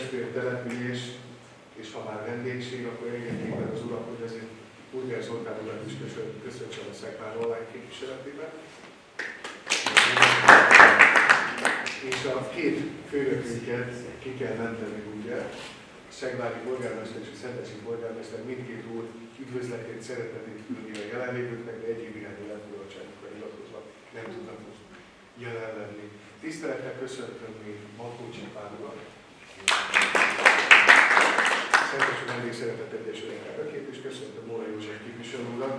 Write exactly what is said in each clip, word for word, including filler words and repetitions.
testvér település, és ha már vendégség, akkor engedjék meg az urak, hogy azért Burger Zoltán urat is köszöntsem a Szekvár online képviseletében. És a két főnökünket ki kell menteni, ugye? Szegvári polgármester és a Szentesi polgármester mindkét úr üdvözletét, szeretetét küldi a jelenlévőknek, de egyéb irányú elfogadottságukra hivatkozva nem tudnak most jelen lenni. Tisztelettel köszöntöm még Makócsi Pál urat, Szentesi Vendégszeretet Egyesület elnökét, és köszöntöm Móra József képviselő urat,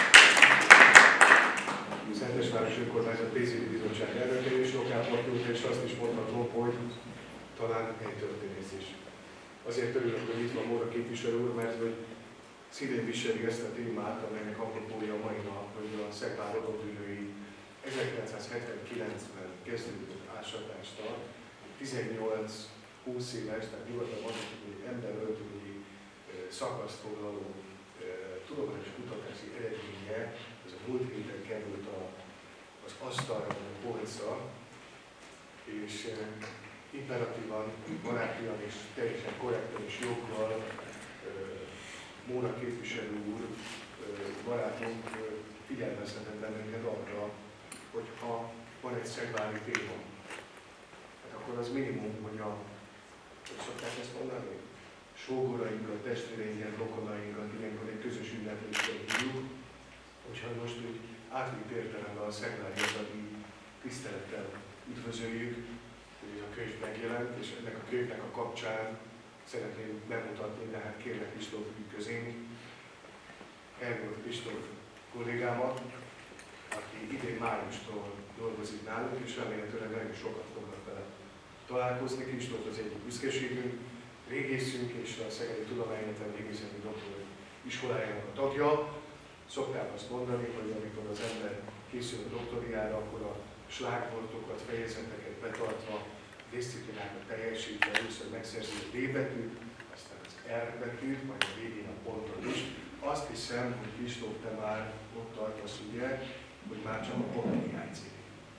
Szentesváros Önkormányzat pénzügyi bizottság elnöke és Lokál Martót, és azt is mondhatom, hogy talán egy történész is. Azért örülök, hogy itt van Móra képviselő úr, mert hogy szívén viseli ezt a témát, amelynek apropója a mai nap, hogy a Szekvár otthondülői ezerkilencszázhetvenkilencben kezdődött ásatástól tizennyolc-húsz éves, tehát nyugodtan mondhatjuk, hogy emberöltői szakaszt foglaló tudományos kutatási eredménye, ez a múlt héten került a, az asztalra, a polcra, és imperatívan, barátian és teljesen korrekten és joggal Móra képviselő úr, barátunk figyelmeztetett bennünket arra, hogy ha van egy szegvári téma, hát akkor az minimum, hogy a, hogy szokták ezt mondani, sógorainkat, testvéreinket, rokonainkat ilyenkor egy közös ünneplésre hívjuk, hogyha most úgy átvitt értelemben a szegvári adagi tisztelettel üdvözöljük, hogy a könyv megjelent, és ennek a könyvnek a kapcsán szeretném bemutatni, de hát kérlek Kristóf közénk, Ergolt Kristóf kollégámat, aki idén májustól dolgozik nálunk, és remélhetőleg nagyon sokat fognak vele találkozni. Kristóf az egyik büszkeségünk, régészünk és a Szegedi Tudományegyetem Régészeti Doktor iskolájának a tagja. Szokták azt mondani, hogy amikor az ember készül a doktoriára, akkor a slágvortokat, fejezeteket betartva, diszciplinákat teljesítve, először megszerzi a D betűt, aztán az R betűt, majd a végén a pontot is. Azt hiszem, hogy Kristóf, te már ott tartasz, ugye, hogy már csak a pont hiányzik.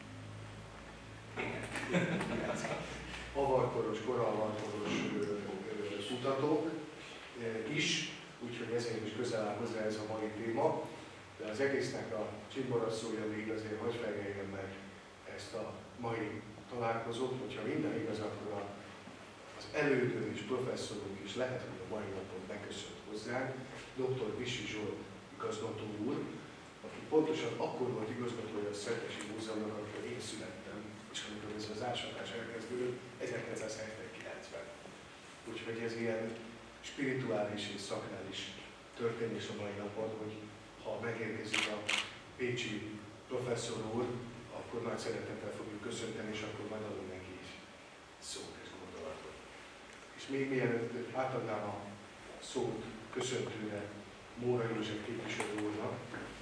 Avarkoros, koraavarkoros kutatók is, úgyhogy ezért is közel áll hozzá ez a mai téma, de az egésznek a csimboraszója még azért hagy feljeljen meg ezt a mai találkozót, hogyha minden igaz, akkor az elődő és professzorunk is lehet, hogy a mai napon beköszönt hozzánk, doktor Vissi Zsolt igazgató úr, aki pontosan akkor volt igazgatója a Szentesi Múzeumnak, amikor én születtem, és amikor ez az ásatás elkezdődött ezerkilencszázhetvenkilencben. Úgyhogy ez ilyen spirituális és szakrális történés a mai napon, hogy ha megérkezik a pécsi professzor úr, akkor nagy szeretettel fogjuk köszönteni, és akkor majd adunk neki is szót és gondolatot. És még mielőtt átadnám a szót köszöntőre Móra József képviselő úrnak,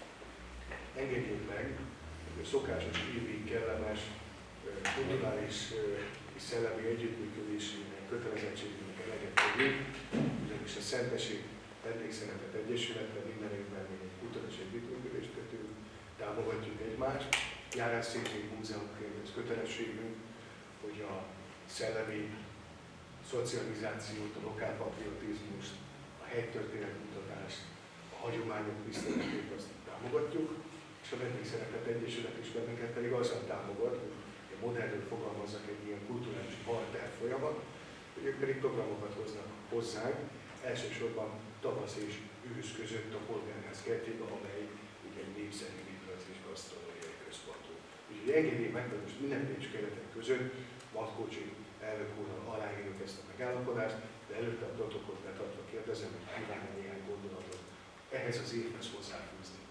engedjék meg, hogy a szokásos évi kellemes, kulturális és szellemi együttműködésének kötelezettségének eleget tegyünk, ugyanis a Szentesi Vendégszeretet Egyesületben minden évben még egy kulturális együttműködést kötünk, támogatjuk egymást. Járásszékén múzeumként ez kötelességünk, hogy a szellemi szocializációt, a lokálpatriotizmust, a helytörténetkutatást, a hagyományok tiszteletét azt támogatjuk, és a Vendégszeretet Egyesület is bennünket pedig azzal támogat, hogy a modernről fogalmazzak egy ilyen kulturális barter folyamat, hogy ők pedig programokat hoznak hozzánk, elsősorban tavasz és ősz között a Polgárház kertjébe, amely ugye egy népszerű épület és gasztronómiai központú. Úgyhogy engedjék meg, hogy most minden pénz keretek között Matkócsi elnök úrral aláírjuk ezt a megállapodást, de előtte a protokollt betartva kérdezem, hogy kívánna néhány gondolatot ehhez az évhez hozzáfűzni.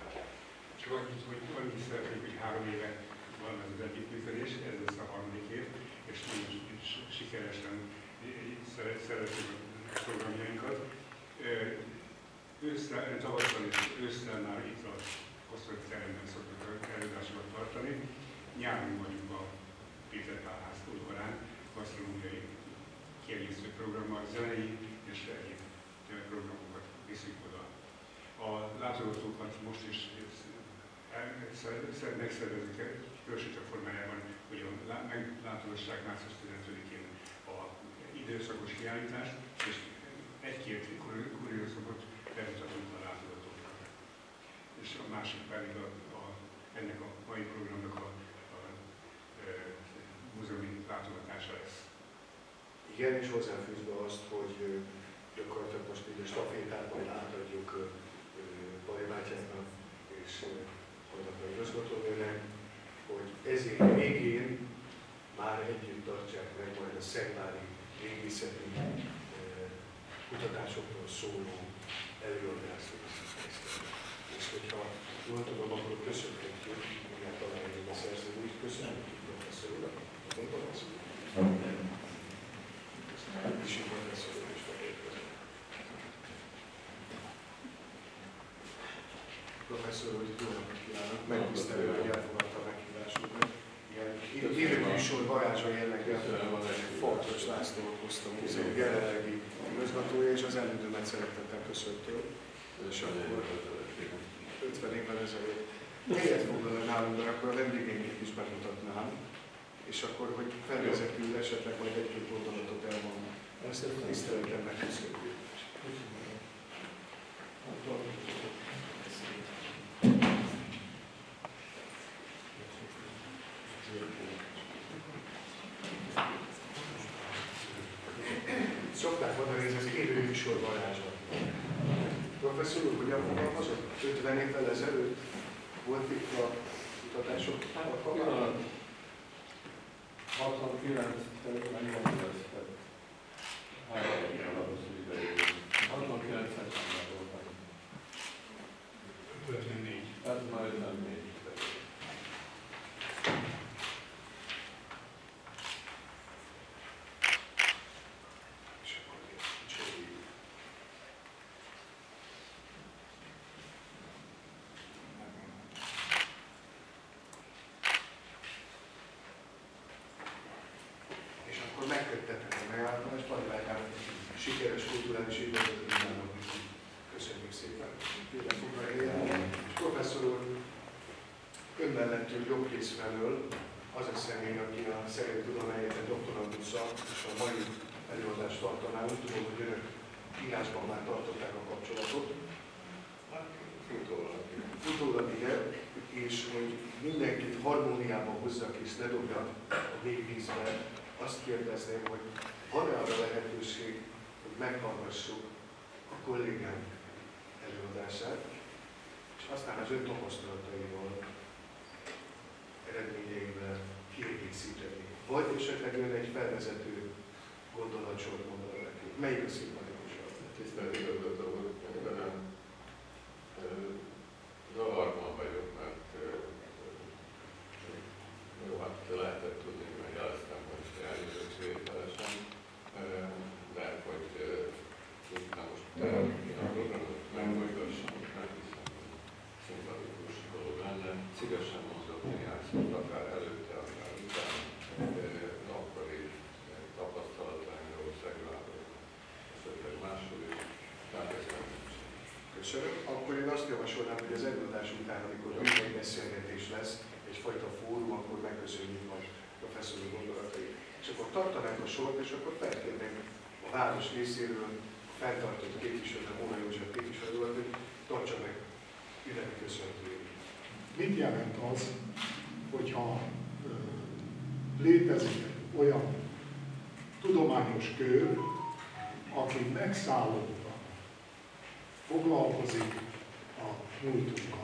Csak annyit, hogy annyit szeretnék, hogy három éve van ez az együttműködés, ez lesz a harmadik év, és nagyon sikeresen szeretjük a programjainkat. Ősszel, tavasszal és ősszel már itt a Kosztori teremben szoktak előadásokat tartani. Nyáron vagyunk a Péter Pál ház udvarán, gasztronómiai kiegészítő programmal, zenei és egyéb programokat viszünk oda. A látogatókat most is megszervezik különösítő formájában, hogy meglátogassák március tizenötödikén a időszakos kiállítást, és egy-két kuriózumot bemutatunk a látogatóknak. És a másik pedig a, a, ennek a mai programnak a, a, a múzeumi látogatása lesz. Igen, és hozzáfűzve azt, hogy gyakorlatilag most így a stafétát majd átadjuk Bari bátyáknak és annak a igazgatónőnek, hogy ez év végén már együtt tartsák meg majd a szegvári régészeti kutatásokról szóló előadást. És hogyha jól tudom, akkor köszönhetjük, mindjárt találjuk a szerződést, köszönhetjük professzor urat, a professzor urat. És így professzor urat is megérkezett. Professzor úr, jó napot kívánok! Megtisztelő, hogy elfogadta a meghívásunkat. Évekűsor varázsa jellegű Farkas Lászlót hoztam a múzeum jelenlegi igazgatója, és az elődömet szeretettel köszöntöm. És akkor ötven évvel ezelőtt helyet foglal nálunk, de akkor a vendégeinket is bemutatnám, és akkor, hogy felvezetül esetleg majd egy-két gondolatot elmondom. Ezt a tiszteletben megköszönjük. Szokták mondani, hogy ez az élő műsor varázsa. Professzor úr, hogyan fogalmazott? ötven évvel ezelőtt volt itt a kutatások alkalmával? hatvankilenc-ben megkezdett. hatvankilenc-ben voltam. ötvennégy. Ez már ötvennégy. Sikeres kulturális éveket kívánok. Köszönjük szépen. Tényleg foglalja. És professzor úr, ön mellettől jobb kész felől az a személy, aki a Szegedi Tudományegyetem doktorandusza, és a mai előadást tartaná. Úgy tudom, hogy önök írásban már tartották a kapcsolatot. Futólag. Futólag, igen. És hogy mindenkit harmóniában hozzak és ne dobja a végvízbe, azt kérdezném, hogy van-e arra lehetőség, hogy meghallgassuk a kollégánk előadását, és aztán az ön tapasztalataival, eredményeivel kiegészíteni. Vagy esetleg ön egy felvezető gondolatsort mondanak nekünk. Melyik a szimpatikusabb? Tisztelt igazgató úr, zavarban vagyok, mert jó, hát lehetett tudni, hogy jeleztem, hogy eljöttök vételesen, de hogy tudtam most én a programot megmondgassam, mert hiszem, hogy szimpatikus dolog lenne. Szívesen mondok néhány szót, akár előtte, akár után, akkori tapasztalataimról, Szegváról, esetleg máshol is, tehát ez nem nincs. Köszönöm. Akkor én azt javasolnám, hogy az előadás után, amikor még egy beszélgetés lesz, egyfajta fórum, akkor megköszönjük majd professzor gondolatait. És akkor tartanánk a sort, és akkor felkérnénk a város részéről a fenntartott képviselő, Móna József képviselő, hogy tartsa meg üremi köszöntőjét. Mit jelent az, hogyha ö, létezik olyan tudományos kör, aki megszállottan foglalkozik a múltunkkal?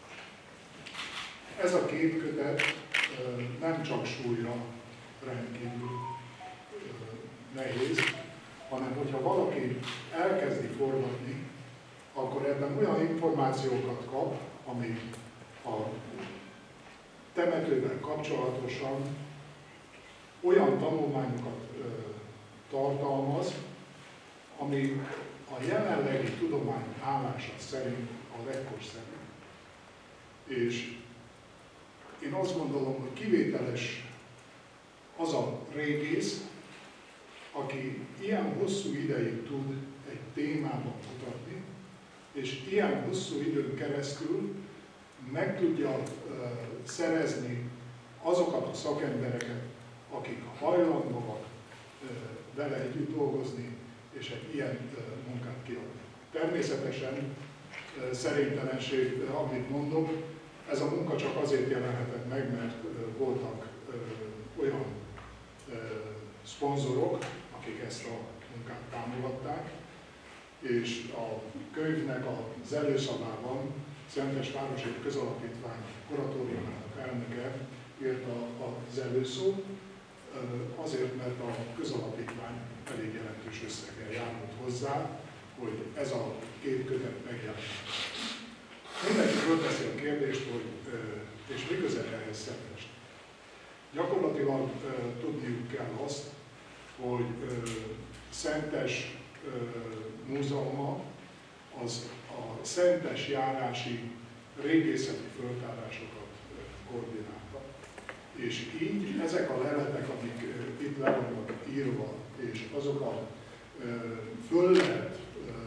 Ez a két kötet ö, nem csak súlyra rendkívül ö, nehéz, hanem hogyha valaki elkezdi forgatni, akkor ebben olyan információkat kap, ami a temetővel kapcsolatosan olyan tanulmányokat ö, tartalmaz, ami a jelenlegi tudomány állása szerint a legkorszerűbb. És én azt gondolom, hogy kivételes az a régész, aki ilyen hosszú ideig tud egy témában kutatni, és ilyen hosszú időn keresztül meg tudja uh, szerezni azokat a szakembereket, akik hajlandóak vele együtt dolgozni, és egy ilyen munkát kiadni. Természetesen szerénytelenség, amit mondok, ez a munka csak azért jelenhetett meg, mert voltak olyan szponzorok, akik ezt a munkát támogatták, és a könyvnek az előszavában Szentesvárosi Közalapítvány kuratóriumának elnöke írta az előszót, azért, mert a közalapítvány elég jelentős összeggel járult hozzá, hogy ez a két kötet megjelent. Mindenki fölteszi a kérdést, hogy és mi közel ehhez Szentest. Gyakorlatilag tudniuk kell azt, hogy Szentes múzeuma az a szentes járási régészeti föltárásokat koordinálta. És így ezek a leletek, amik itt le vannak írva, és azok a föl lehet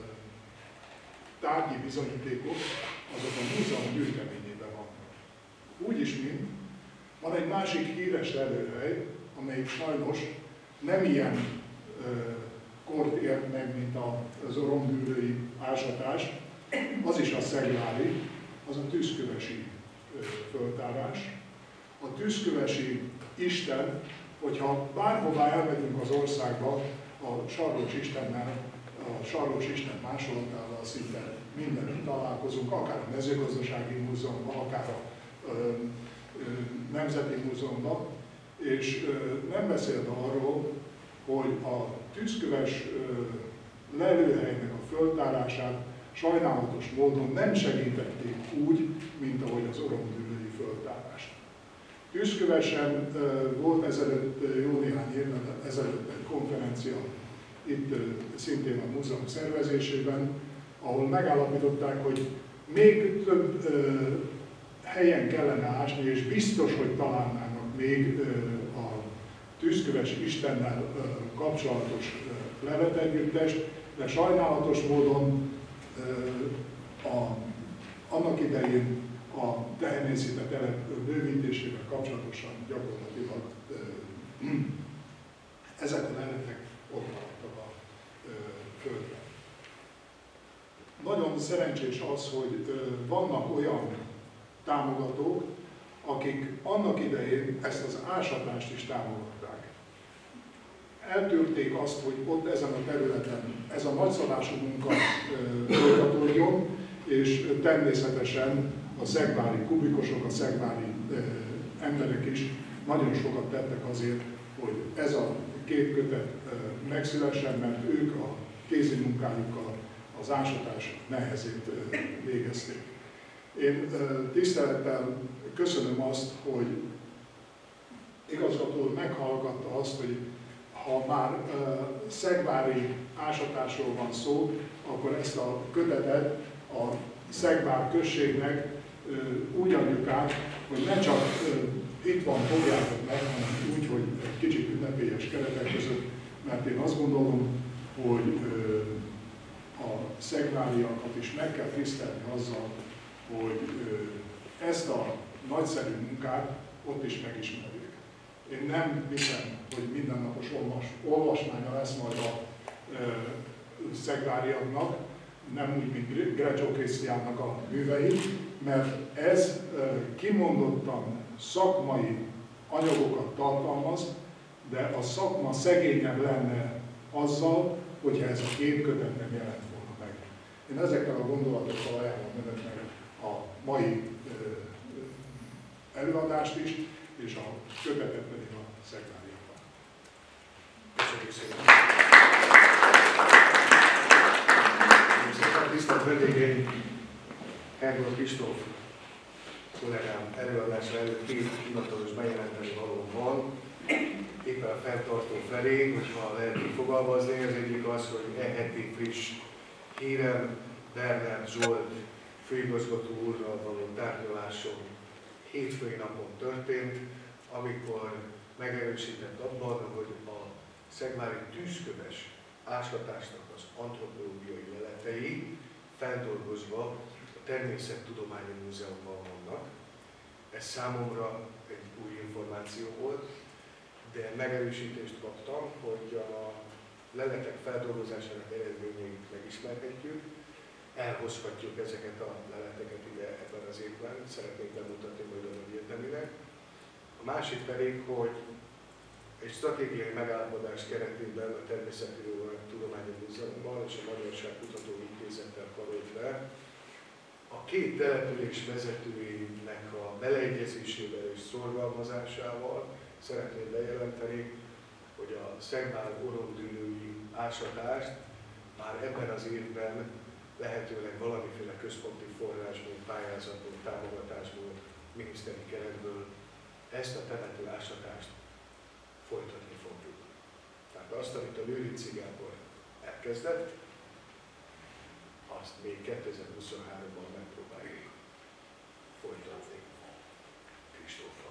tárgyi bizonyítékok, azok a múzeum gyűjteményében vannak. Úgyis, mint van egy másik híres lelőhely, amelyik sajnos nem ilyen kort ért meg, mint az orombűrői ásatás, az is a szeglári, az a tűzkövesi föltárás. A tűzkövesi Isten, hogyha bárhová elmegyünk az országba, a Sarlós Istennel, a Sarlós Isten másolatával szinte mindenütt találkozunk, akár a Mezőgazdasági Múzeumban, akár a ö, ö, Nemzeti Múzeumban, és ö, nem beszélt arról, hogy a tűzköves lelőhelynek a föltárását sajnálatos módon nem segítették úgy, mint ahogy az orombűrői föltárást. Tűzkövesen volt ezelőtt, jó néhány évvel ezelőtt egy konferencia itt szintén a múzeum szervezésében, ahol megállapították, hogy még több helyen kellene ásni, és biztos, hogy találnának még a tűzköves Istennel kapcsolatos leletegyüttest, de sajnálatos módon a, annak idején a tehenészete telep bővítésével kapcsolatosan gyakorlatilag ezek a leletek ott maradtak a földre. Nagyon szerencsés az, hogy vannak olyan támogatók, akik annak idején ezt az ásatást is támogatták. Eltűrték azt, hogy ott ezen a területen ez a nagyszabású munka folytatódjon, és természetesen a szegvári kubikosok, a szegvári emberek is nagyon sokat tettek azért, hogy ez a két kötet megszülessen, mert ők a kézi munkájukkal az ásatás nehezét végezték. Én tisztelettel köszönöm azt, hogy igazgató meghallgatta azt, hogy ha már uh, szegvári ásatásról van szó, akkor ezt a kötetet a Szegvár községnek uh, úgy adjuk át, hogy ne csak uh, itt van, fogjátok meg, hanem úgy, hogy egy kicsit ünnepélyes keretek között, mert én azt gondolom, hogy uh, a szegváriakat is meg kell tisztelni azzal, hogy uh, ezt a nagyszerű munkát ott is megismerjük. Én nem hiszem, hogy mindennapos olvas, olvasmánya lesz majd a e, szegváriaknak, nem úgy, mint Grecsó Krisztiánnak a művei, mert ez e, kimondottan szakmai anyagokat tartalmaz, de a szakma szegényebb lenne azzal, hogyha ez a két kötet nem jelent volna meg. Én ezekkel a gondolatokkal ajánlom önöknek a mai e, előadást is, és a kötetet pedig a szegváriakban. Köszönjük szépen! Köszönjük tisztelt vendégeim! Hergó Kristóf kollégám előadása előtt két hivatalos bejelenteni való van. Éppen a fenntartó felé, hogyha lehet így fogalmazni, az egyik az, hogy e heti friss hírem Bernát Zsolt főigazgató úrral való tárgyaláson hétfői napon történt, amikor megerősített abban, hogy a szegvári tűzköves ásatásnak az antropológiai leletei feldolgozva a Természettudományi Múzeumban vannak. Ez számomra egy új információ volt, de megerősítést kaptam, hogy a leletek feldolgozásának eredményeit megismerhetjük, elhozhatjuk ezeket a leleteket ide ebben az évben, szeretnék bemutatni majd a egyeteminek. A másik pedig, hogy egy stratégiai megállapodás keretében a Természettudományi Múzeummal és a Magyarság Kutató Intézettel karolva a két település vezetőinek a beleegyezésével és szorgalmazásával szeretném bejelenteni, hogy a Szegbál-Oromdülői ásatást már ebben az évben lehetőleg valamiféle központi forrásból, pályázatból, támogatásból, miniszteri keretből ezt a temető ásatást folytatni fogjuk. Tehát azt, amit a Lőrinci Gábor elkezdett, azt még kétezer-huszonháromban megpróbáljuk folytatni Kristóffal.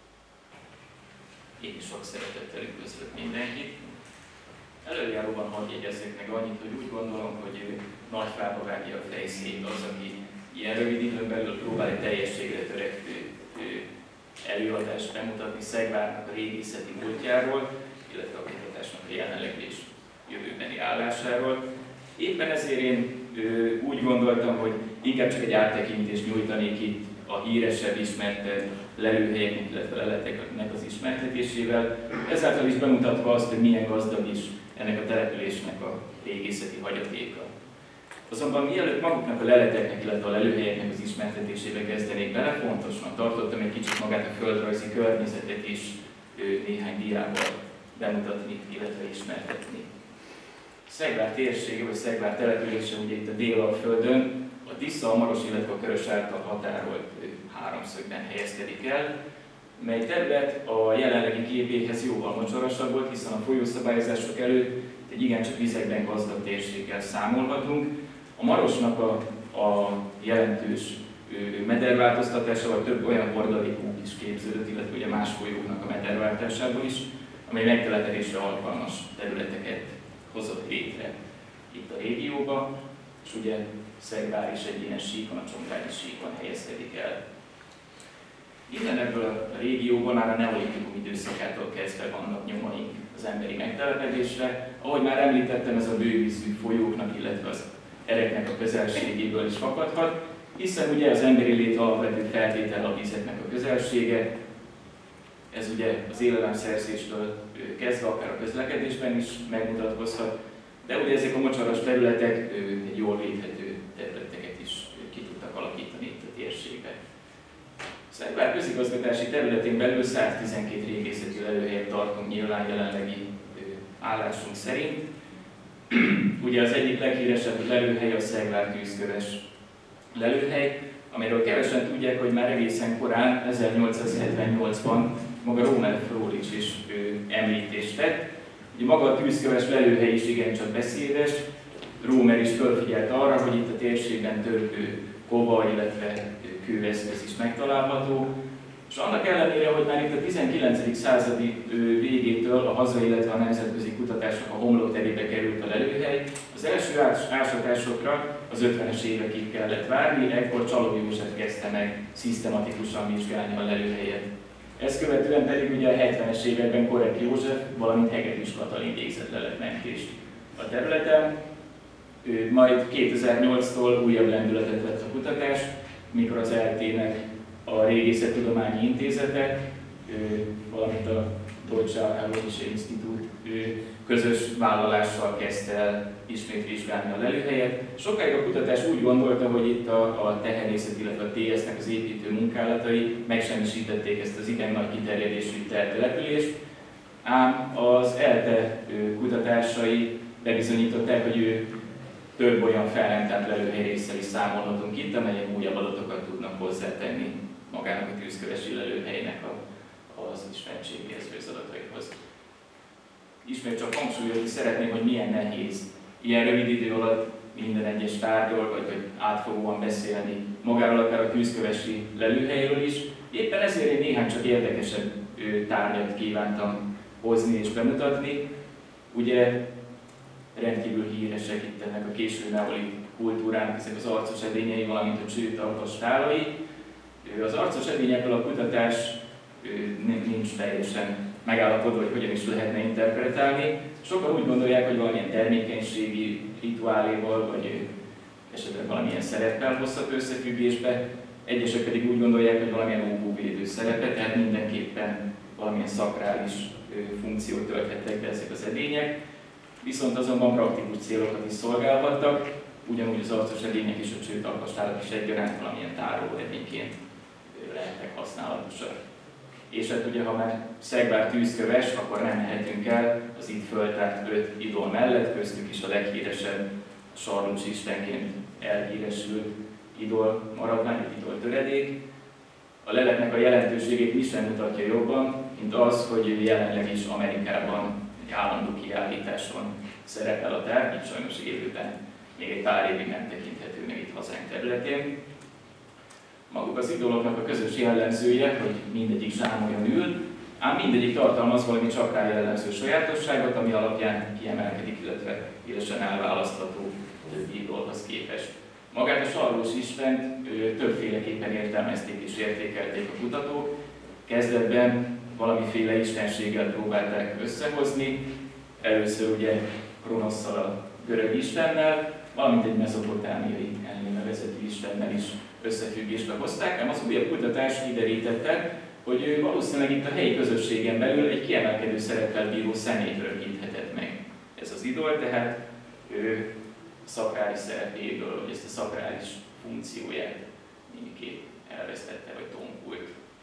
Én is sok szeretettel üdvözlök mindenkit. Előjáróban hadd jegyezzek meg annyit, hogy úgy gondolom, hogy Nagyfába vágja a fejszét az, aki ilyen rövid időn belül próbál egy teljességre törekvő előadást bemutatni Szegvárnak a régészeti múltjáról, illetve a kutatásnak a jelenlegi és jövőbeni állásáról. Éppen ezért én ö, úgy gondoltam, hogy inkább csak egy áttekintést nyújtanék itt a híresebb, ismertebb lelőhelyeknek, illetve leleteknek az ismertetésével, ezáltal is bemutatva azt, hogy milyen gazdag is ennek a településnek a régészeti hagyatéka. Azonban mielőtt maguknak a leleteknek, illetve a lelőhelyeknek az ismertetésébe kezdenék bele, fontosnak tartottam egy kicsit magát a földrajzi környezetet is néhány diával bemutatni, illetve ismertetni. Szegvár térsége, vagy Szegvár települése ugye itt a Délalföldön, a Tisza, a Maros, illetve a Körös által határolt háromszögben helyezkedik el, mely terület a jelenlegi képéhez jóval mocsarasabb volt, hiszen a folyószabályozások előtt egy igencsak vizekben gazdag térséggel számolhatunk. A Marosnak a, a jelentős mederváltoztatása, vagy több olyan hordalékunk is képződött, illetve ugye más folyóknak a mederváltásából is, amely megtelepedésre alkalmas területeket hozott létre itt a régióba, és ugye Szegvár is egy ilyen síkon, a Csongrádi síkon helyezkedik el. Innen ebből a régióban már a neolitikum időszakától kezdve vannak nyomaink az emberi megtelepedésre. Ahogy már említettem, ez a bővízű folyóknak, illetve az ereknek a közelségéből is fakadhat, hiszen ugye az emberi lét alapvető feltétel a vizeknek a közelsége. Ez ugye az élelemszerzéstől kezdve akár a közlekedésben is megmutatkozhat, de ugye ezek a mocsaras területek egy jól védhető területeket is ki tudtak alakítani itt a térségben. Szegvár közigazgatási területén belül száztizenkét régészeti lelőhelyet tartunk nyilván jelenlegi állásunk szerint. Ugye az egyik leghíresebb lelőhely a Szegvár tűzköves lelőhely, amelyről kevesen tudják, hogy már egészen korán, ezernyolcszázhetvennyolcban maga Rómer Frólics is ő, említést tett. Ugye maga a tűzköves lelőhely is igencsak beszédes. Rómer is felfigyelt arra, hogy itt a térségben több kova, illetve kőeszköz is megtalálható. És annak ellenére, hogy már itt a tizenkilencedik századi végétől a hazai, illetve a nemzetközi kutatások a homlokterébe került a lelőhely, az első ásatásokra az ötvenes évekig kellett várni, ekkor Csaló József kezdte meg szisztematikusan vizsgálni a lelőhelyet. Ezt követően pedig ugye a hetvenes években Korek József, valamint Hegedűs Katalin végzett leletmentést a területen. Majd kétezer-nyolctól újabb lendületet vett a kutatás, mikor az é el té-nek a Régészettudományi Intézete, valamint a Deutsche Archäologische Institut közös vállalással kezdte el ismét vizsgálni a lelőhelyet. Sokáig a kutatás úgy gondolta, hogy itt a, a tehenészet, illetve a té es-nek az építő munkálatai megsemmisítették ezt az igen nagy kiterjedésű települést, ám az é el té kutatásai bebizonyították, hogy ő több olyan felrendelt lelőhely résszel is számolhatunk itt, amelyek újabb adatokat tudnak hozzátenni magának a tűzkövesi lelőhelynek a, az ismertségéhez, vagy az adataihoz. Ismét csak hangsúlyozni szeretném, hogy milyen nehéz ilyen rövid idő alatt minden egyes tárgyról, vagy, vagy átfogóan beszélni magáról, akár a tűzkövesi lelőhelyről is. Éppen ezért én néhány csak érdekesebb tárgyat kívántam hozni és bemutatni. Ugye rendkívül híresek itt ennek a késő neolit kultúrának ezek az arcos edényei, valamint a csőtalpas tálai. Az arcos edényekről a kutatás nincs teljesen megállapodva, hogy hogyan is lehetne interpretálni. Sokan úgy gondolják, hogy valamilyen termékenységi rituáléval, vagy esetleg valamilyen szereppel hozhat összefüggésbe, egyesek pedig úgy gondolják, hogy valamilyen óvóvédő szerepe, tehát mindenképpen valamilyen szakrális funkciót tölthettek be ezek az edények, viszont azonban praktikus célokat is szolgálhattak, ugyanúgy az arcos edények és a csőtalpastárak is egyaránt valamilyen tároló edényként lehetnek használatosak. És hát ugye, ha már Szegvár tűzköves, akkor nem mehetünk el az itt föltárt öt idol mellett, köztük is a leghíresebb Sarlós istenként elhíresült idol maradvány, vagy idol töredék. A leletnek a jelentőségét mi sem mutatja jobban, mint az, hogy jelenleg is Amerikában egy állandó kiállításon szerepel a tárgy, így sajnos élőben még egy pár évig nem tekinthető meg itt hazánk területén. Maguk az idoloknak a közös jellemzője, hogy mindegyik zsámolyon ül, ám mindegyik tartalmaz valami csak rá jellemző sajátosságot, ami alapján kiemelkedik, illetve élesen elválasztható többi idolhoz képest. Magát a Sarlós Istent többféleképpen értelmezték és értékelték a kutatók. Kezdetben valamiféle istenséggel próbálták összehozni, először ugye Kronosszal, a görög istennel, valamint egy mezopotámiai Enlil nevezetű istennel is összefüggésbe hozták, ám az újabb kutatás kiderítette, hogy valószínűleg itt a helyi közösségen belül egy kiemelkedő szereppel bíró személyt örökíthetett meg. Ez az idol, tehát ő szakrális szerepéből, vagy ezt a szakrális funkcióját némiképp elvesztette, vagy tompult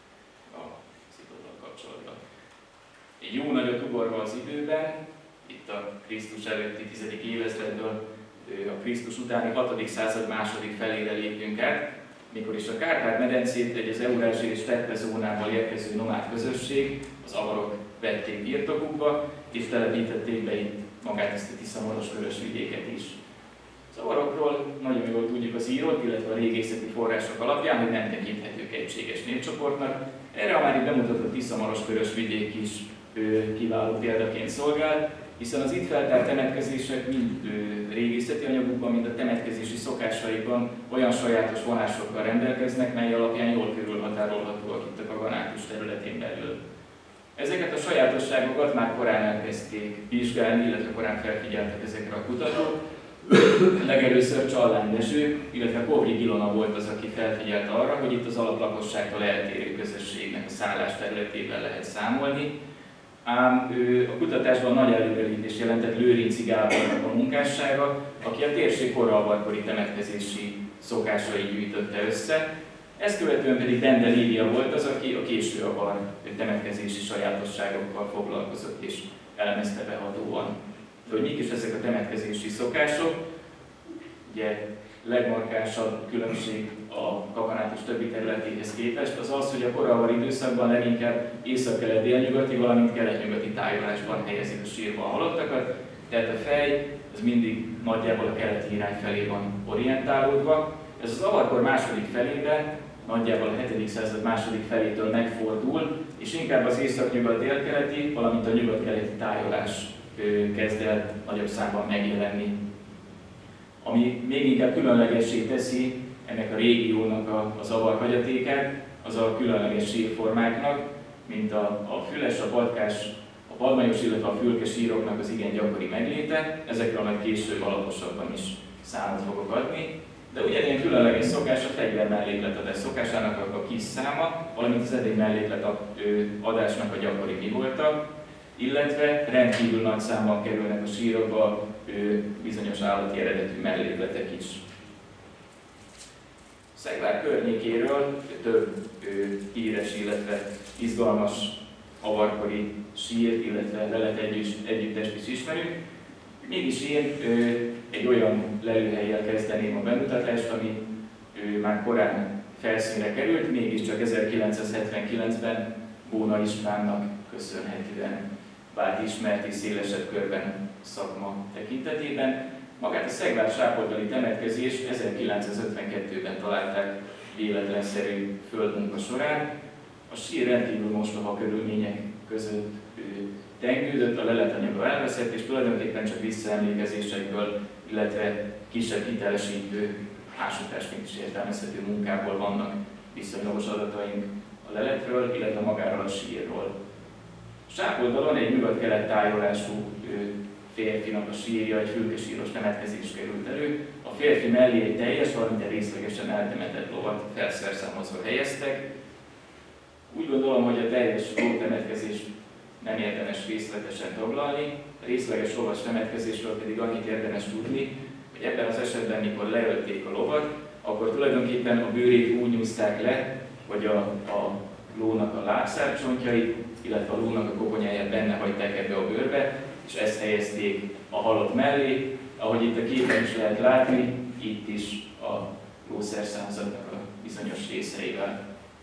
az idollal kapcsolatban. Egy jó nagyot ugorva az időben, itt a Krisztus előtti tizedik évezredből a Krisztus utáni hatodik század második felére lépünk át, mikor is a Kárpát-medencét egy az eurázsiai és steppezónából érkező nomád közösség, az avarok vették birtokukba, és telepítették be itt magát ezt a Tisza-Maros-Vörös vidéket is. Az avarokról nagyon jól tudjuk az írott, illetve a régészeti források alapján, hogy nem tekinthetők egységes népcsoportnak. Erre a már itt bemutatott Tisza-Maros-Vörös vidék is kiváló példaként szolgál, hiszen az itt feltárt temetkezések mind régészeti anyagukban, mind a temetkezési szokásaikban olyan sajátos vonásokkal rendelkeznek, mely alapján jól körülhatárolhatóak itt a kaganátus területén belül. Ezeket a sajátosságokat már korán elkezdték vizsgálni, illetve korán felfigyeltek ezekre a kutatók. Legelőször Csallán Dezső, illetve Kovrig Ilona volt az, aki felfigyelt arra, hogy itt az alaplakosságtól eltérő közösségnek a szállás területében lehet számolni. Ám ő, a kutatásban nagy előrelépést jelentett Lőrinci Gábornak a munkássága, aki a térség koralvarkori temetkezési szokásait gyűjtötte össze. Ezt követően pedig Bende Lívia volt az, aki a késő avar temetkezési sajátosságokkal foglalkozott és elemezte behatóan. De hogy mik is ezek a temetkezési szokások? Ugye legmarkánsabb különbség a kaganátus többi területéhez képest az az, hogy a koralvar időszakban leginkább észak-kelet-délnyugati, valamint kelet-nyugati tájolásban helyezik a sírba a halottakat, tehát a fej az mindig nagyjából a keleti irány felé van orientálódva. Ez az avarkor második felében, nagyjából a hetedik század második felétől megfordul, és inkább az észak-nyugat-délkeleti, valamint a nyugat-keleti tájolás kezd el nagyobb számban megjelenni. Ami még inkább különlegessé teszi ennek a régiónak az avarhagyatékát, az a különleges sírformáknak, mint a, a füles, a patkás, a palmajos, illetve a fülke síroknak az igen gyakori megléte. Ezekről majd később alaposabban is számot fogok adni. De ugyanilyen különleges szokás a fegyver mellékletadás szokásának a kis száma, valamint az edény melléklet adásnak a gyakori mi volta, illetve rendkívül nagy számban kerülnek a sírokba bizonyos állati eredetű mellékletek is. Szegvár környékéről több híres, illetve izgalmas avarkori sír, illetve lelet együttest is ismerünk. Mégis én egy olyan lelőhellyel kezdeném a bemutatást, ami már korán felszínre került, mégiscsak ezerkilencszázhetvenkilencben Bóna Istvánnak köszönhetően vált ismert és szélesebb körben szakma tekintetében. Magát a Szegvár sápoldali temetkezés ezerkilencszázötvenkettőben találták véletlenszerű földmunka során. A sír rendkívül mostoha körülmények között tengődött, a leletanyaga elveszett, és tulajdonképpen csak visszaemlékezésekből, illetve kisebb hitelesítő, ásatásként is értelmezhető munkából vannak viszonylagos adataink a leletről, illetve magáról a sírról. Sápoldalon egy nyugat-kelet tájolású férfinak a sírja, egy fülkesíros temetkezés került elő. A férfi mellé egy teljes, valamint részlegesen eltemetett lovat felszerszámozva helyeztek. Úgy gondolom, hogy a teljes lótemetkezést nem érdemes részletesen taglalni, a részleges lovas temetkezésről pedig annyit érdemes tudni, hogy ebben az esetben, mikor leölték a lovat, akkor tulajdonképpen a bőrét úgy nyúzták le, hogy a, a lónak a lábszárcsontjait, illetve a lónak a koponyáját benne hagyták ebbe a bőrbe, és ezt helyezték a halott mellé. Ahogy itt a képen is lehet látni, itt is a lószerszázadnak a bizonyos részeivel.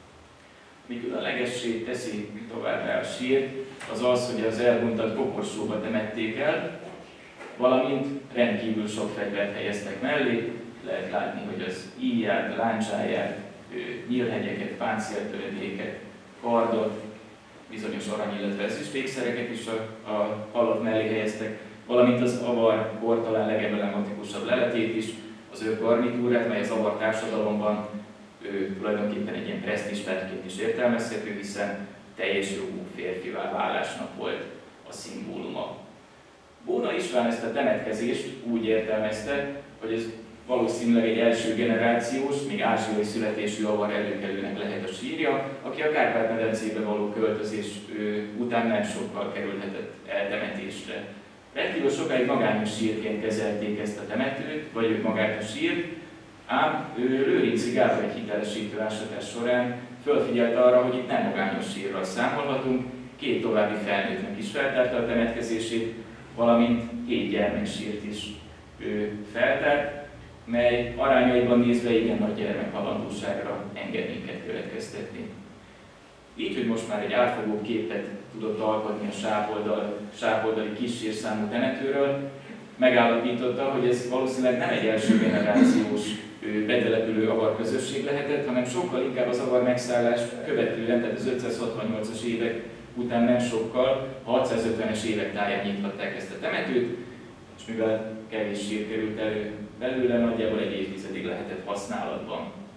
Mi különlegessé teszi továbbá a sírt, az az, hogy az elhuntat koporsóba temették el, valamint rendkívül sok fegyvert helyeztek mellé. Lehet látni, hogy az íját, láncsáját, nyílhegyeket, páncéltöredéket, kardot, bizonyos arany, illetve ezüstékszereket is a, a halott mellé helyeztek, valamint az avar kor talán legemblematikusabb leletét is, az ő garnitúrát, mely az avar társadalomban ő, tulajdonképpen egy ilyen presztízstárként is értelmezhető, hiszen teljes jogú férfivá válásnak volt a szimbóluma. Bóna István ezt a temetkezést úgy értelmezte, hogy ez valószínűleg egy első generációs, még ázsiai születésű avar előkelőnek lehet a sírja, aki a Kárpát-medencébe való költözés után nem sokkal kerülhetett eltemetésre. Rendkívül sokáig magányos sírként kezelték ezt a temetőt, vagy őt magát a sírt, ám Lőrinczi Gábor egy hitelesítő ásatás során fölfigyelt arra, hogy itt nem magányos sírral számolhatunk, két további felnőttnek is feltárta a temetkezését, valamint hét gyermeksírt is ő feltárt, mely arányaiban nézve igen nagy gyermekhalandóságra enged minket következtetni. Így, hogy most már egy átfogó képet tudott alkotni a sápoldal, sápoldali kissírszámú temetőről, megállapította, hogy ez valószínűleg nem egy első generációs betelepülő avar közösség lehetett, hanem sokkal inkább az avar megszállást követően, tehát az ötszázhatvannyolcas évek után nem sokkal, a hatszázötvenes évek táján nyithatták ezt a temetőt, és mivel kevés sír került elő belőle, nagyjából egy évtizedig lehetett használatban.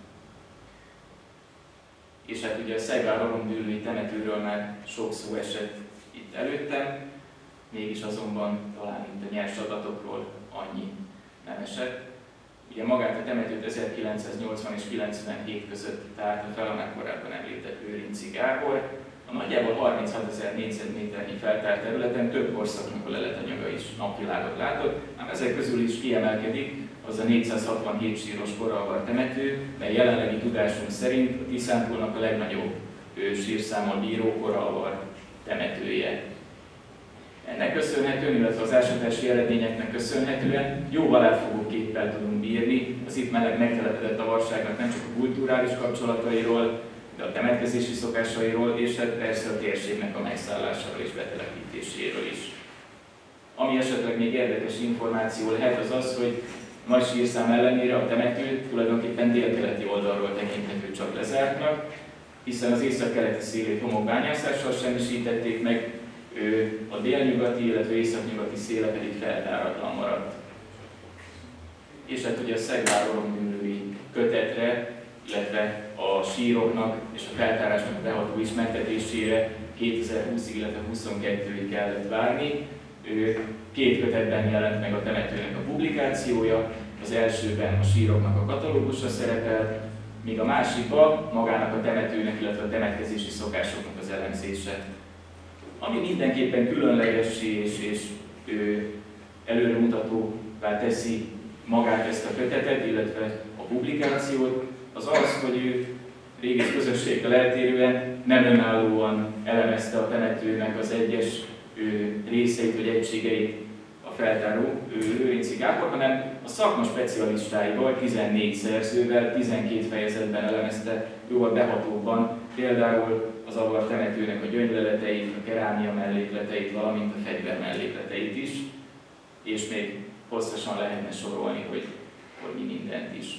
És hát ugye a Szegvár-Orombűlői temetőről már sok szó esett itt előttem, mégis azonban talán itt a nyers adatokról annyi nem esett. Ugye magát a temetőt ezerkilencszáznyolcvan és kilencvenhét között tárta fel a már korábban említett Lőrinczi Gábor. A nagyjából harminchatezer négyzetméternyi feltárt területen több korszaknak a leletanyaga is napvilágot látott, ám ezek közül is kiemelkedik az a négyszázhatvanhét síros koralvar temető, mely jelenlegi tudásunk szerint a Tiszántúlnak a legnagyobb sírszámmal bíró koralvar temetője. Ennek köszönhetően, illetve az ásatási eredményeknek köszönhetően jóval átfogó képpel tudunk bírni az itt meleg megtelepedett avarságnak nem csak a kulturális kapcsolatairól, de a temetkezési szokásairól, és hát persze a térségnek a megszállásáról és betelepítéséről is. Ami esetleg még érdekes információ lehet, az az, hogy nagy sírszám ellenére a temető tulajdonképpen délkeleti oldalról tekinthető csak lezártnak, hiszen az északkeleti szélét homokbányászással semmisítették meg, a délnyugati, illetve északnyugati széle pedig feltáratlan maradt. És hát ugye a Szegvár-Orombűlői kötetre, illetve a síroknak és a feltárásnak beható ismertetésére kétezer-húszig, illetve huszonkettőig kellett várni. Két kötetben jelent meg a temetőnek a publikációja, az elsőben a síroknak a katalógusa szerepel, míg a másikban magának a temetőnek, illetve a temetkezési szokásoknak az elemzése. Ami mindenképpen különlegessé és, és ő, előremutatóvá teszi magát ezt a kötetet, illetve a publikációt, az az, hogy ő régész közösségtől eltérően nem önállóan elemezte a temetőnek az egyes ő, részeit vagy egységeit a feltáró Lőrinczi Gábor, hanem a szakma specialistáival, tizennégy szerzővel, tizenkét fejezetben elemezte jóval behatóbban, például az avar temetőnek a gyöngyleleteit, a kerámia mellékleteit, valamint a fegyver mellékleteit is, és még hosszasan lehetne sorolni, hogy, hogy mi mindent is.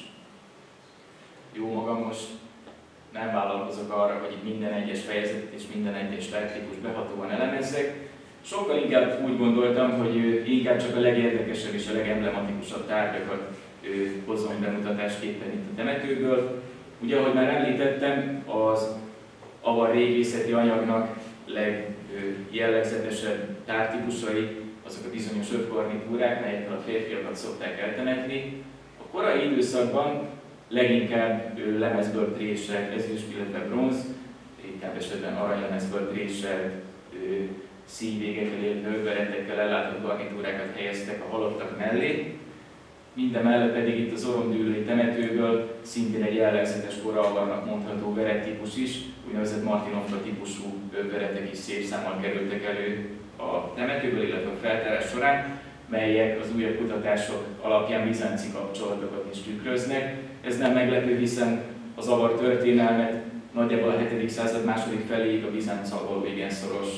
Jó magam most nem vállalkozok arra, hogy itt minden egyes fejezetet és minden egyes vertikus behatóan elemezzek. Sokkal inkább úgy gondoltam, hogy inkább csak a legérdekesebb és a legemblematikusabb tárgyakat hozzon bemutatásképpen itt a temetőből. Ugye, ahogy már említettem, az avar régészeti anyagnak jellegzetesebb tártípusai azok a bizonyos övgarnitúrák, melyekkel a férfiakat szokták eltemetni. A korai időszakban leginkább lemezből préselt ezüst, illetve bronz, ritkább esetben aranylemezből préselt szívégekkel, illetve övveretekkel ellátott garnitúrákat helyeztek a halottak mellé. Mindemellett pedig itt az oromdűlői temetőből szintén egy jellegzetes koralvarnak mondható verettípus is, úgynevezett Martinovka típusú övveretek is szép számmal kerültek elő a temetőből, illetve a feltárás során, melyek az újabb kutatások alapján bizánci kapcsolatokat is tükröznek. Ez nem meglepő, hiszen az avar történelmet nagyjából a hetedik század második feléig a Bizánccal való igen szoros,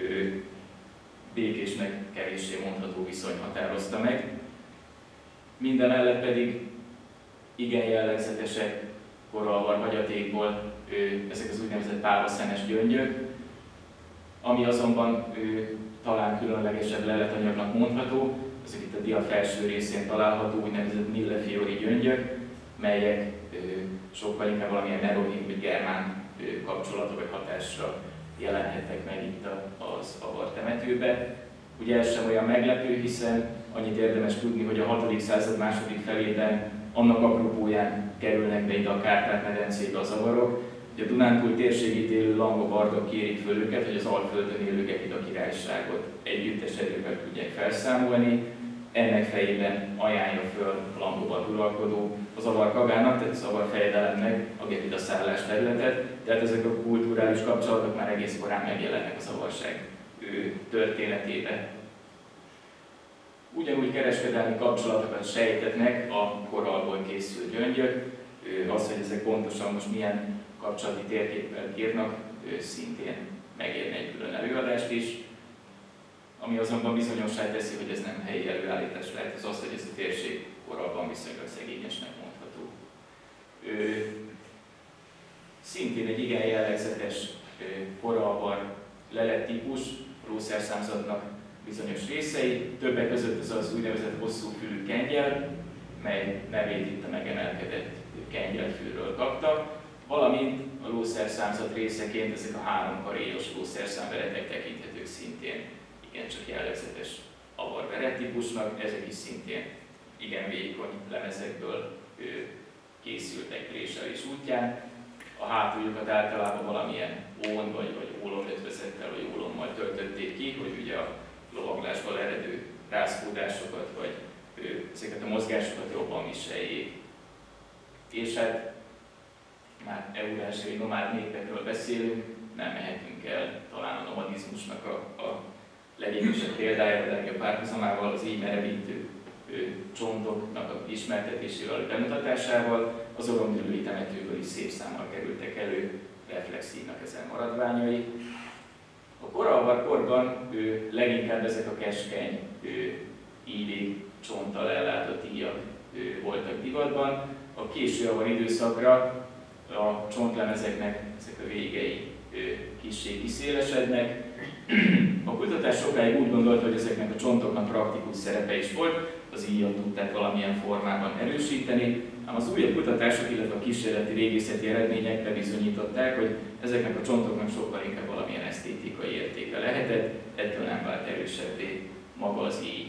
békésnek kevéssé mondható viszony határozta meg. Mindemellett pedig igen jellegzetesek koralvar hagyatékból ezek az úgynevezett pálvaszenes gyöngyök, ami azonban talán különlegesebb leletanyagnak mondható, ezek itt a dia felső részén található úgynevezett millefiori gyöngyök, melyek sokkal inkább valamilyen meroving vagy germán kapcsolatok vagy hatásra jelenhettek meg itt az avar temetőbe. Ugye ez sem olyan meglepő, hiszen annyit érdemes tudni, hogy a hatodik század második felében annak apropóján kerülnek be ide a Kárpát-medencébe az avarok, hogy a Dunántúl térségét élő langobardok kérik föl őket, hogy az Alföldön élőket itt a királyságot együttes erővel tudják felszámolni. Ennek fejében ajánlja föl a langobard uralkodó az avar kagának, tehát az avar fejedelemnek a Gepida szállás területet, tehát ezek a kulturális kapcsolatok már egész korán megjelennek az avarság történetében. Ugyanúgy kereskedelmi kapcsolatokat sejtetnek a korallból készült gyöngyök. Az, hogy ezek pontosan most milyen kapcsolati térképpel írnak, szintén megérne egy külön előadást is. Ami azonban bizonyossá teszi, hogy ez nem helyi előállítás lehet, az az, hogy ez a térség korallban viszonylag szegényesnek mondható. Szintén egy igen jellegzetes korallvar lelettípus, a lószerszámzatnak bizonyos részei, többek között ez az úgynevezett hosszúfülű kengyel, mely nevét itt a megemelkedett kengyelfűről kapta, valamint a lószerszámzat részeként ezek a háromkaréjos lószerszámveretek tekinthetők szintén igencsak jellegzetes avarveret típusnak, ezek is szintén igen vékony lemezekből készültek préselés útján. A hátuljukat általában valamilyen ón vagy, vagy ólomötvezettel vagy ólommal töltötték ki, hogy ugye a lovaglásból eredő rázkódásokat vagy ezeket a mozgásokat jobban viseljék. És hát már eurázsiai nomád népekről beszélünk, nem mehetünk el talán a nomadizmusnak a, a legényesebb példája, a legjobb párhuzamával, az így merevítő csontoknak a ismertetésével, a bemutatásával, az oromdűlői temetőből is szép számmal kerültek elő reflexívnak ezen maradványai. A koralvar korban ő, leginkább ezek a keskeny ívig csonttal ellátott íjak ő, voltak divatban. A késő avar időszakra a csontlemezeknek ezek a végei kissé kiszélesednek. A kutatás sokáig úgy gondolta, hogy ezeknek a csontoknak praktikus szerepe is volt, az íjat tudták valamilyen formában erősíteni, ám az újabb kutatások, illetve a kísérleti régészeti eredmények bebizonyították, hogy ezeknek a csontoknak sokkal inkább valamilyen esztétikai értéke lehetett, ettől nem vált erősebbé maga az íj.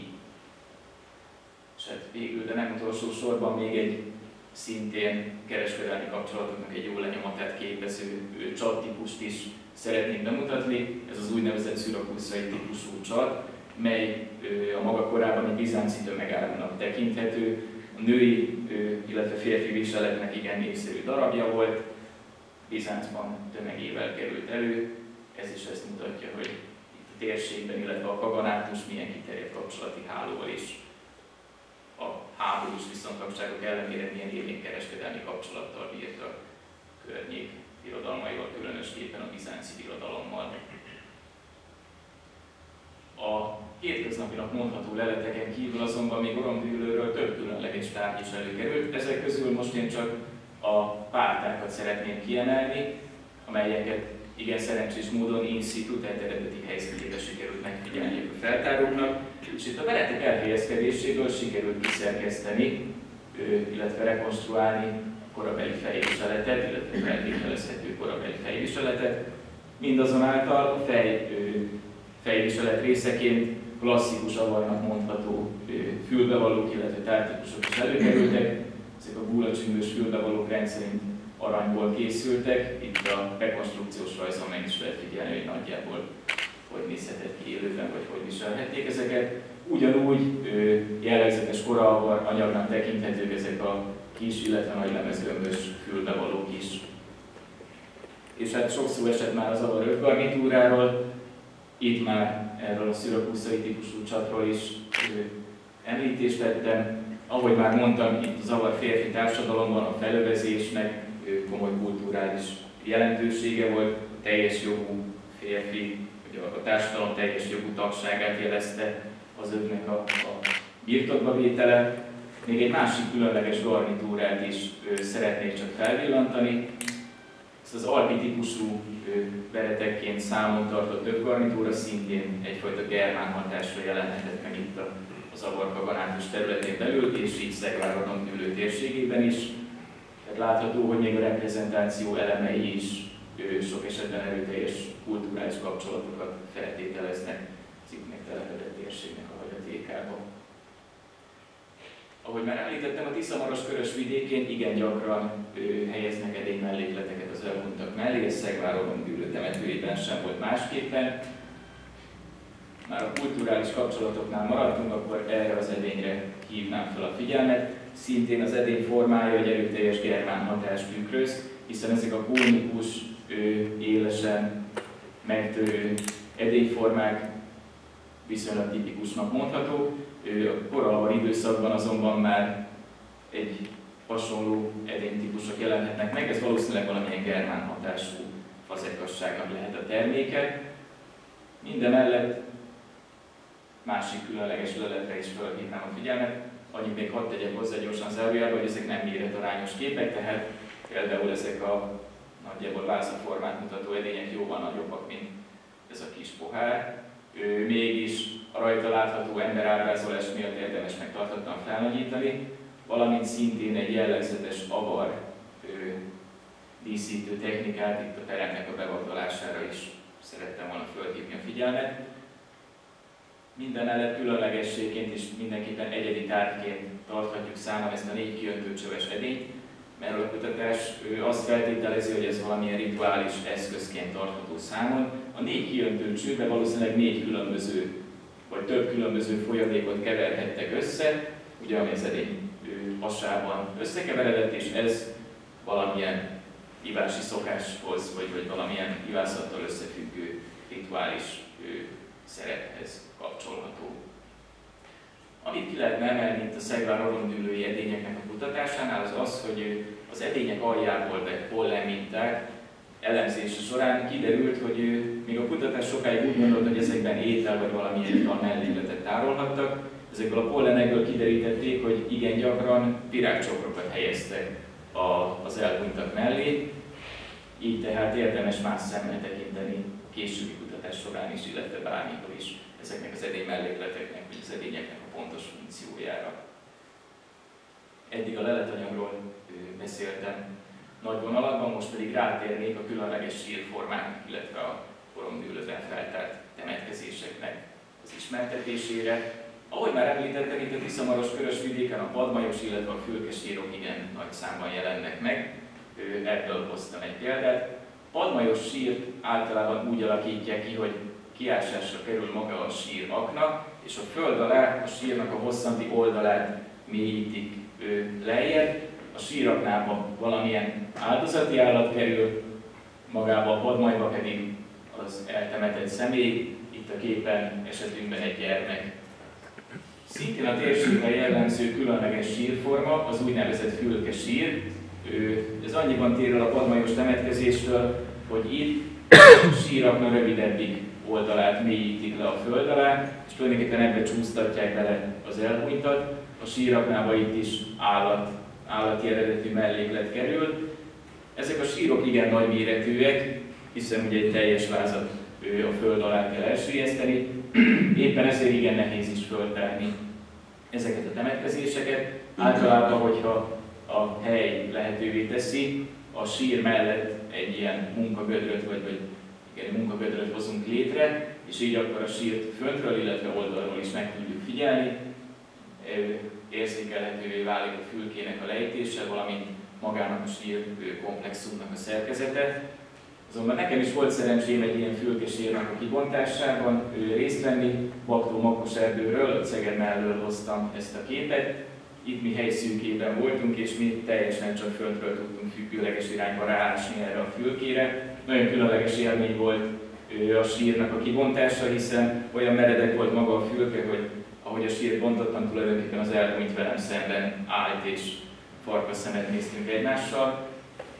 És hát végül, de nem utolsó sorban még egy szintén kereskedelmi kapcsolatoknak egy jó lenyomatát képező csattípust is szeretnénk bemutatni. Ez az úgynevezett szürakuszai típusú csat, mely a maga korában egy bizánci tömegárunak tekinthető. A női, illetve férfi viseletnek igen népszerű darabja volt, Bizáncban tömegével került elő. Ez is ezt mutatja, hogy itt a térségben, illetve a kaganátus milyen kiterjedt kapcsolati hálóval is a háborús viszontagságok ellenére milyen élénk kereskedelmi kapcsolattal bírt a környék birodalmaival, különösképpen a bizánci birodalommal. A hétköznapinak mondható leleteken kívül azonban még oromdűlőről több különleges tárgy is előkerült. Ezek közül most én csak a pártákat szeretném kiemelni, amelyeket igen szerencsés módon in situ, tehát eredeti helyzetében sikerült megfigyelni a feltáróknak, és itt a veretek elhelyezkedéséből sikerült kiszerkeszteni, illetve rekonstruálni a korabeli fejviseletet, illetve feltételezhető korabeli fejviseletet. Mindazonáltal a fej fejviselet részeként klasszikus avarnak mondható fülbevalók, illetve tártípusok is előkerültek. Ezek a gúlacsüngős fülbevalók rendszerint aranyból készültek. Itt a rekonstrukciós rajzon meg is lehet figyelni, hogy nagyjából hogy nézhetett ki élőben, vagy hogy viselhették ezeket. Ugyanúgy jellegzetes koraavar anyagnak tekinthetők ezek a kis, illetve nagy lemezgömbös fülbevalók is. És hát sok szó esett már az avar övgarnitúráról, itt már erről a szürakuszai típusú csatról is említést tettem. Ahogy már mondtam, itt az avar férfi társadalomban a felövezésnek komoly kulturális jelentősége volt, a teljes jogú férfi, vagy a társadalom teljes jogú tagságát jelezte az övnek a, a birtokba vétele. Még egy másik különleges garnitúrát is ö, szeretnék csak felvillantani. Ez az alpi típusú veretekként számon tartott övgarnitúra szintén egyfajta germán hatásra jelenhetett meg itt az avarkaganátus területén belül, és így Szegvárodon ülő térségében is. Tehát látható, hogy még a reprezentáció elemei is ő, sok esetben erőteljes kulturális kapcsolatokat feltételeznek az itt megtelepedett térségnek a hagyatékába. Ahogy már említettem, a Tiszamaros körös vidékén igen gyakran ő, helyeznek edény mellékleteket az elhunytak mellé, ez Szegvárodon dűlő temetőjében sem volt másképpen. Már a kulturális kapcsolatoknál maradtunk, akkor erre az edényre hívnám fel a figyelmet. Szintén az edény formája egy erőteljes germán hatást tükröz, hiszen ezek a kónikus, élesen megtörő edényformák viszonylag tipikusnak mondhatók. A koraavar időszakban azonban már egy hasonló edénytípusok jelenhetnek meg, ez valószínűleg valamilyen germán hatású fazekasságnak lehet a terméke. Mindemellett másik különleges leletre is felhívnám a figyelmet, annyit még hadd tegyek hozzá gyorsan zárójelbe, hogy ezek nem méretarányos képek, tehát például ezek a nagyjából vázaformát mutató edények jóval nagyobbak, mint ez a kis pohár. Ő, mégis a rajta látható emberábrázolás miatt érdemes megtartottan felnagyítani, valamint szintén egy jellegzetes avar ő, díszítő technikát itt a teremnek a bevagdolására is szerettem volna fölhívni a figyelmet. Mindemellett különlegességként és mindenképpen egyedi tárgyként tarthatjuk számon ezt a négy kiöntő csöves edényt, mert a kutatás azt feltételezi, hogy ez valamilyen rituális eszközként tartható számon. A négy kiöntő csőbe valószínűleg négy különböző, vagy több különböző folyadékot keverhettek össze, ugye ami az edény hasában összekeveredett, és ez valamilyen ivási szokáshoz, vagy, vagy valamilyen ivászattal összefüggő rituális szerephez kapcsolható. Amit ki lehetne emelni itt a Szegvárodon dűlői edényeknek a kutatásánál, az az, hogy az edények aljából vett pollenminták elemzése során kiderült, hogy még a kutatás sokáig úgy gondolt, hogy ezekben étel vagy valamilyen ital mellékletet tárolhattak. Ezekből a pollenekből kiderítették, hogy igen gyakran virágcsokrokat helyeztek az elhunytak mellé, így tehát érdemes más szemmel tekinteni a későbbi kutatás során is, illetve bármikor is ezeknek az edény mellékleteknek, vagy az edényeknek a pontos funkciójára. Eddig a leletanyagról beszéltem nagy vonalakban, most pedig rátérnék a különleges sírformák, illetve a koromdűlőben feltárt temetkezéseknek az ismertetésére. Ahogy már említettem, itt a Tiszamaros körös vidéken a padmajos, illetve a fülkesírok igen nagy számban jelennek meg. Ebből hoztam egy példát. A padmajos sírt általában úgy alakítják ki, hogy kiásásra kerül maga a sír akna, és a föld alá a sírnak a hosszanti oldalát mélyítik lejjebb. A síraknába valamilyen áldozati állat kerül, magába a padmajba pedig az eltemetett személy, itt a képen esetünkben egy gyermek. Szintén a térségre jellemző különleges sírforma az úgynevezett fülkesír. Ez annyiban tér el a padmajos temetkezéstől, hogy itt a sírakna rövidebbik oldalát mélyítik le a föld alá, és tulajdonképpen ebbe csúsztatják bele az elhunytat. A síraknába itt is állat, állati eredetű melléklet kerül. Ezek a sírok igen nagy méretűek, hiszen ugye egy teljes vázat a föld alá kell elsüllyeszteni, éppen ezért igen nehéz is föltárni ezeket a temetkezéseket. Általában, hogyha a hely lehetővé teszi, a sír mellett egy ilyen munkagödröt, vagy, vagy igen, munkagödröt hozunk létre, és így akkor a sírt föntről, illetve oldalról is meg tudjuk figyelni. Érzékelhetővé válik a fülkének a lejtése, valamint magának a sír komplexumnak a szerkezete. Azonban nekem is volt szerencsém egy ilyen fülkesírnak a kibontásában részt venni. Baktó Makos erdőről, a Ceged mellől hoztam ezt a képet. Itt mi helyszűkében voltunk, és mi teljesen csak föntről tudtunk függőleges irányba ráásni erre a fülkére. Nagyon különleges élmény volt a sírnak a kibontása, hiszen olyan meredek volt maga a fülke, hogy ahogy a sírt bontottam, tulajdonképpen az elhunyt velem szemben állt, és farkas szemet néztünk egymással.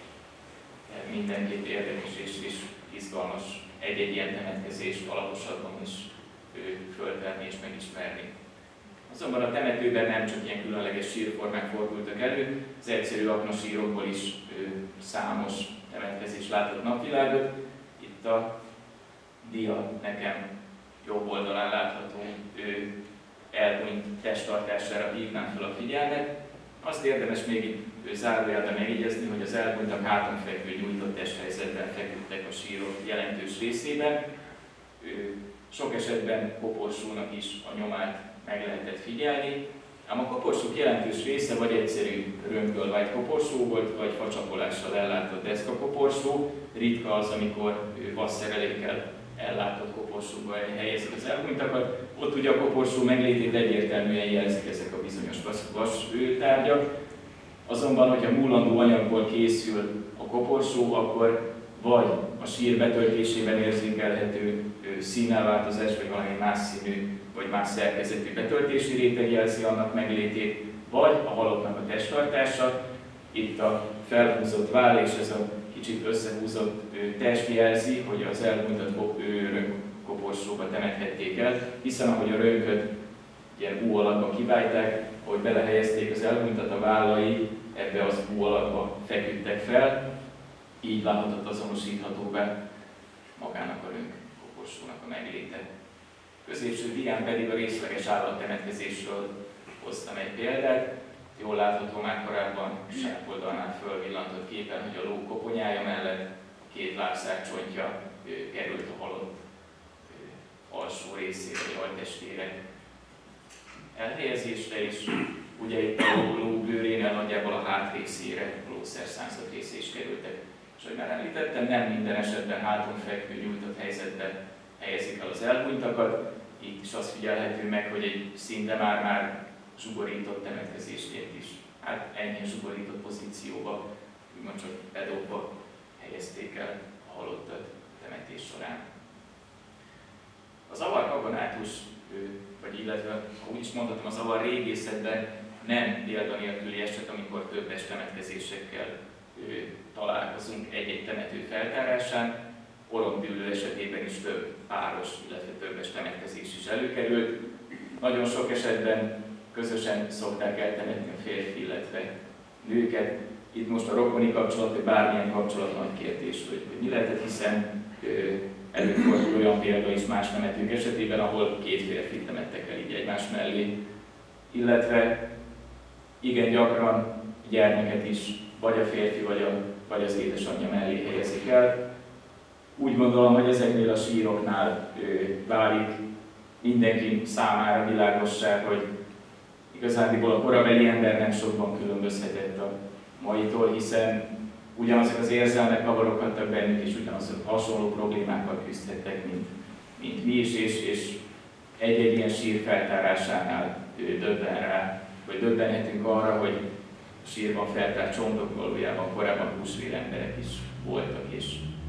Mindenképp érdekes és, és izgalmas egy-egy ilyen temetkezést alaposabban is föltenni és megismerni. Azonban a temetőben nem csak ilyen különleges sírformák fordultak elő, az egyszerű aknasírokból is ő, számos temetkezés látott napvilágot. Itt a dia nekem jobb oldalán látható ő, elhunyt testtartására hívnám fel a figyelmet. Azt érdemes még itt zárójelben megjegyezni, hogy az elhunytak háton fekvő nyújtott testhelyzetben feküdtek a sírok jelentős részében. Sok esetben koporsónak is a nyomát meg lehetett figyelni, ám a koporsók jelentős része vagy egyszerű rönkölvágy koporsó volt, vagy facsapolással ellátott deszkakoporsó. Ritka az, amikor vasszerelékkel ellátott koporsóba helyezik az elhunytakat. Ott ugye a koporsó meglétét egyértelműen jelzik ezek a bizonyos vas tárgyak. Azonban, hogyha múlandó anyagból készül a koporsó, akkor vagy a sír betöltésében érzékelhető színelváltozás, vagy valami más színű, vagy más szerkezetű betöltési réteg jelzi annak meglétét, vagy a halottnak a testtartása. Itt a felhúzott váll és ez a kicsit összehúzott test jelzi, hogy az elhunytat rönkoporsóba temethették el, hiszen ahogy a rönköt ilyen U alakban kiválták, ahogy belehelyezték az elhunytat, a vállai ebbe az U alakba feküdtek fel, így válhatott azonosíthatóvá magának a rönkkoporsónak a megléte. Középső dián pedig a részleges állattemetkezésről hoztam egy példát. Jól látható már korábban sápoldalnál fölvillantott képen, hogy a ló koponyája mellett két lábszárcsontja került a halott alsó részére, vagy altestére elhelyezésre, és ugye itt a ló bőrénél nagyjából a hátrészére, a lószerszánzat része is kerültek. És ahogy már említettem, nem minden esetben háton fekvő nyújtott helyzetben helyezik el az elhunytakat. Itt is azt figyelhető meg, hogy egy szinte már-már zsugorított temetkezésként is, hát enyhén zsugorított pozícióba, úgymond csak bedobva helyezték el a halottat temetés során. Az avar kaggonátus, vagy illetve, úgy is mondhatom, az avar régészetben nem példa nélküli eset, amikor többes temetkezésekkel találkozunk egy-egy temető feltárásán. Orombüllő esetében is több páros, illetve többes temetkezés is előkerült. Nagyon sok esetben közösen szokták eltemetni a férfi, illetve nőket. Itt most a rokoni kapcsolat, vagy bármilyen kapcsolat nagy kérdés, hogy, hogy mi lehetett, hiszen előfordul olyan példa is más temetők esetében, ahol két férfi temettek el így egymás mellé. Illetve igen gyakran gyermeket is vagy a férfi, vagy, a, vagy az édesanyja mellé helyezik el. Úgy gondolom, hogy ezeknél a síroknál válik mindenki számára világossá, hogy igazándiból a korabeli ember nem sokban különbözhetett a maitól, hiszen ugyanazok az érzelmek kavaroghattak bennük, és ugyanazok hasonló problémákkal küzdhettek, mint, mint mi is, és, és egy-egy ilyen sír feltárásánál döbben rá, vagy döbbenhetünk arra, hogy a sírban feltárt csontok valójában korábban húsvér emberek is voltak, és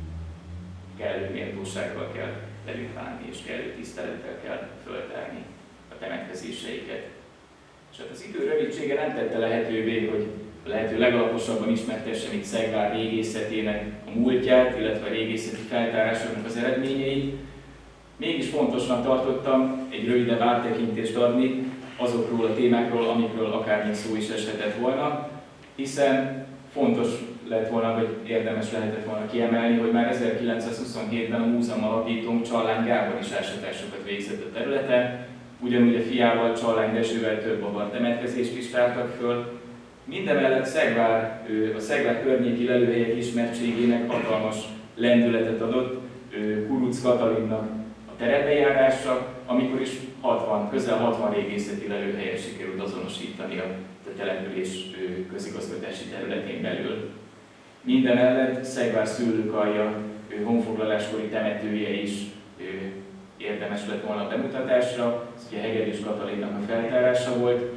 kellő méltósággal kell velük bánni, és kellő tisztelettel kell föltárni a temetkezéseiket. És hát az idő rövidsége nem tette lehetővé, hogy a lehető legalaposabban ismertessem itt Szegvár régészetének a múltját, illetve a régészeti feltárásoknak az eredményeit. Mégis fontosnak tartottam egy rövidebb áttekintést adni azokról a témákról, amikről akármilyen szó is eshetett volna, hiszen fontos lett volna, vagy érdemes lehetett volna kiemelni, hogy már ezerkilencszázhuszonhétben a múzeum alapítónk Csallány Gábor is ásatásokat végzett a területen, ugyanúgy a fiával, Csallány Dezsővel több avar temetkezést is tártak föl. Mindemellett Szegvár, a Szegvár környéki lelőhelyek ismertségének hatalmas lendületet adott Kuruc Katalinnak a terepbejárásra, amikor is hatvan, közel hatvan régészeti lelőhelyet sikerült azonosítani a település közigazgatási területén belül. Mindemellett Szegvár szőlőkarja honfoglaláskori temetője is érdemes lett volna a bemutatásra, ez ugye Hegedűs Katalinnak a feltárása volt.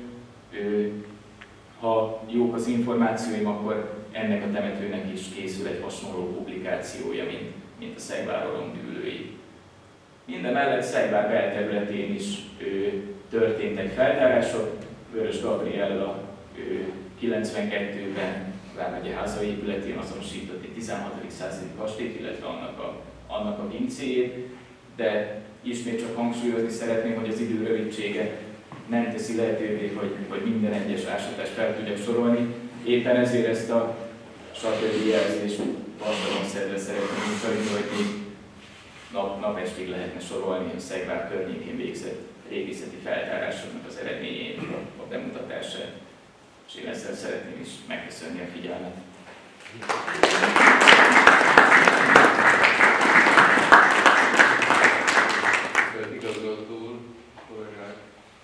Ha jók az információim, akkor ennek a temetőnek is készül egy hasonló publikációja, mint, mint a Szegvár orombdűlői. Mindemellett Szegvár belterületén is ő, történtek feltárások. Vörös Gabriella kilencvenkettőben Vármegye házaépületén azonosított egy tizenhatodik századi kastélyt, illetve annak a, annak a pincéjét, de ismét csak hangsúlyozni szeretném, hogy az idő rövidsége nem teszi lehetővé, hogy, hogy minden egyes ásatást fel tudjak sorolni. Éppen ezért ezt a stb. Jelzést vastagon szedve szeretném mutatni, hogy még nap, napestig lehetne sorolni a Szegvár környékén végzett régészeti feltárásoknak az eredményét, a bemutatását, és én ezzel szeretném is megköszönni a figyelmet. Igazgató úr, kollégák,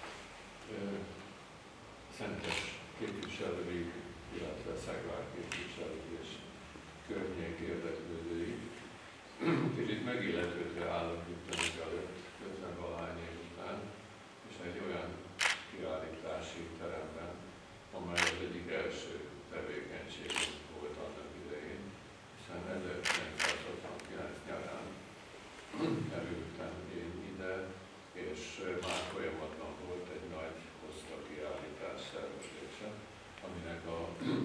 Szentes képviselői, illetve Szegvár képviselői és környék érdeklődői. Kicsit megilletődve állok itt önök előtt közben-valahány év után, és egy olyan kiállítási teremben, amely az egyik első tevékenység volt annak idején, hiszen ezerkilencszázhatvankilenc nyarán kerültem én ide, és már folyamatban volt egy nagy hosszú kiállítás szervezése, aminek a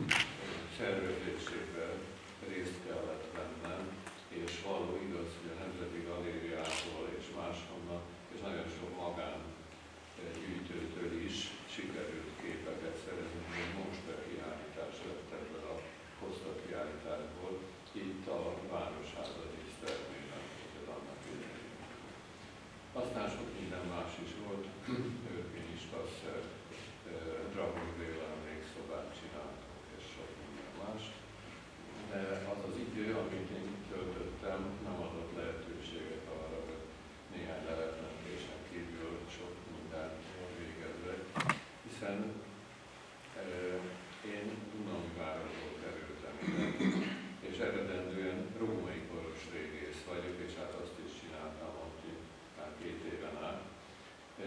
szervezésében részt kellett vennem, és való igaz, hogy a Nemzeti Galériától és máshonnan, és nagyon sok magán gyűjtőtől is sikerült képeket szerezni, hogy most a kiállítás lett ebből a hosszú kiállításból, itt a Városháza dísztermében, hogy annak idején. Aztán sok minden más is volt, Örkény Istvászer, Dragos Béla emlékszobát csináltunk, és sok minden más. De az az idő, amit én töltöttem, nem adott lehetőséget arra, hogy néhány leletmentésen kívül sok mindent végezve, hiszen e, én Dunaújvárosból kerültem ide, és eredendően római koros régész vagyok, és hát azt is csináltam ott már két éven át. E,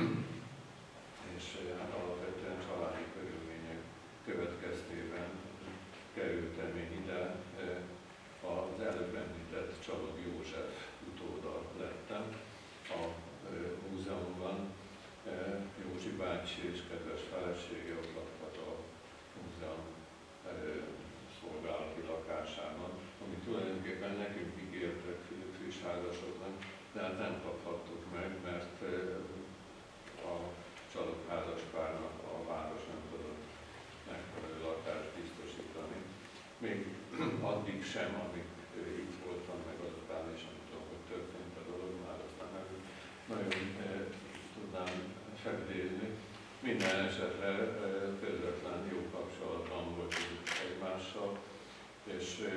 és hát alapvetően családi körülmények következtében kerültem én ide, az előbb említett Csalog József utóda lettem a múzeumban. Józsi bácsi és kedves felesége ott laktak a múzeum szolgálati lakásában, ami tulajdonképpen nekünk ígértek friss-házasoknak, de hát nem kaphattuk meg, mert a Csalog házaspárnak a város nem tudott megfelelő lakást biztosítani. Még addig sem, amíg itt voltam, meg azután is, nem tudom, hogy történt a dolog, már aztán nem nagyon e, tudnám felidézni. Minden esetre e, közvetlen jó kapcsolatban voltunk egymással, és e,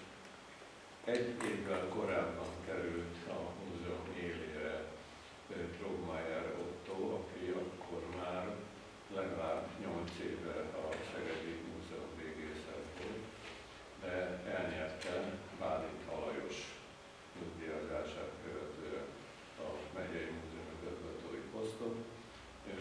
egy évvel korábban került a múzeum élére e, Trogmeier Otto, aki akkor már legalább nyolc éve a Szegedi Múzeum régészet volt, de elnyerte Bálint Alajos nyugdíjazását követően a megyei múzeum igazgatói posztot, és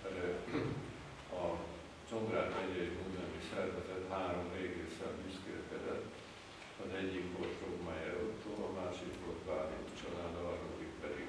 a Csongrád megyei múzeumi szervezet három régésszel büszkélkedett. Az egyik volt Trogmeier Otto, a másik volt Bálint család, a harmadik pedig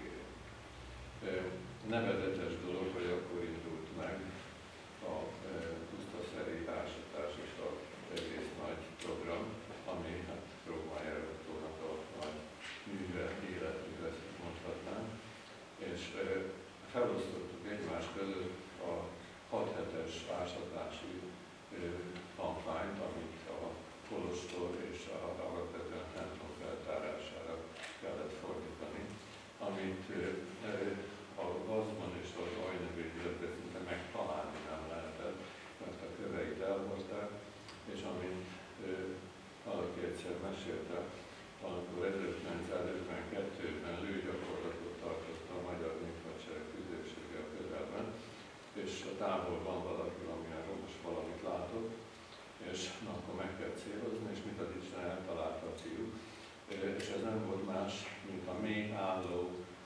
távol van valaki, amiről most valamit látok, és na, akkor meg kell célozni, és mit az Isten eltalálta a fiú. És ez nem volt más, mint a mély álló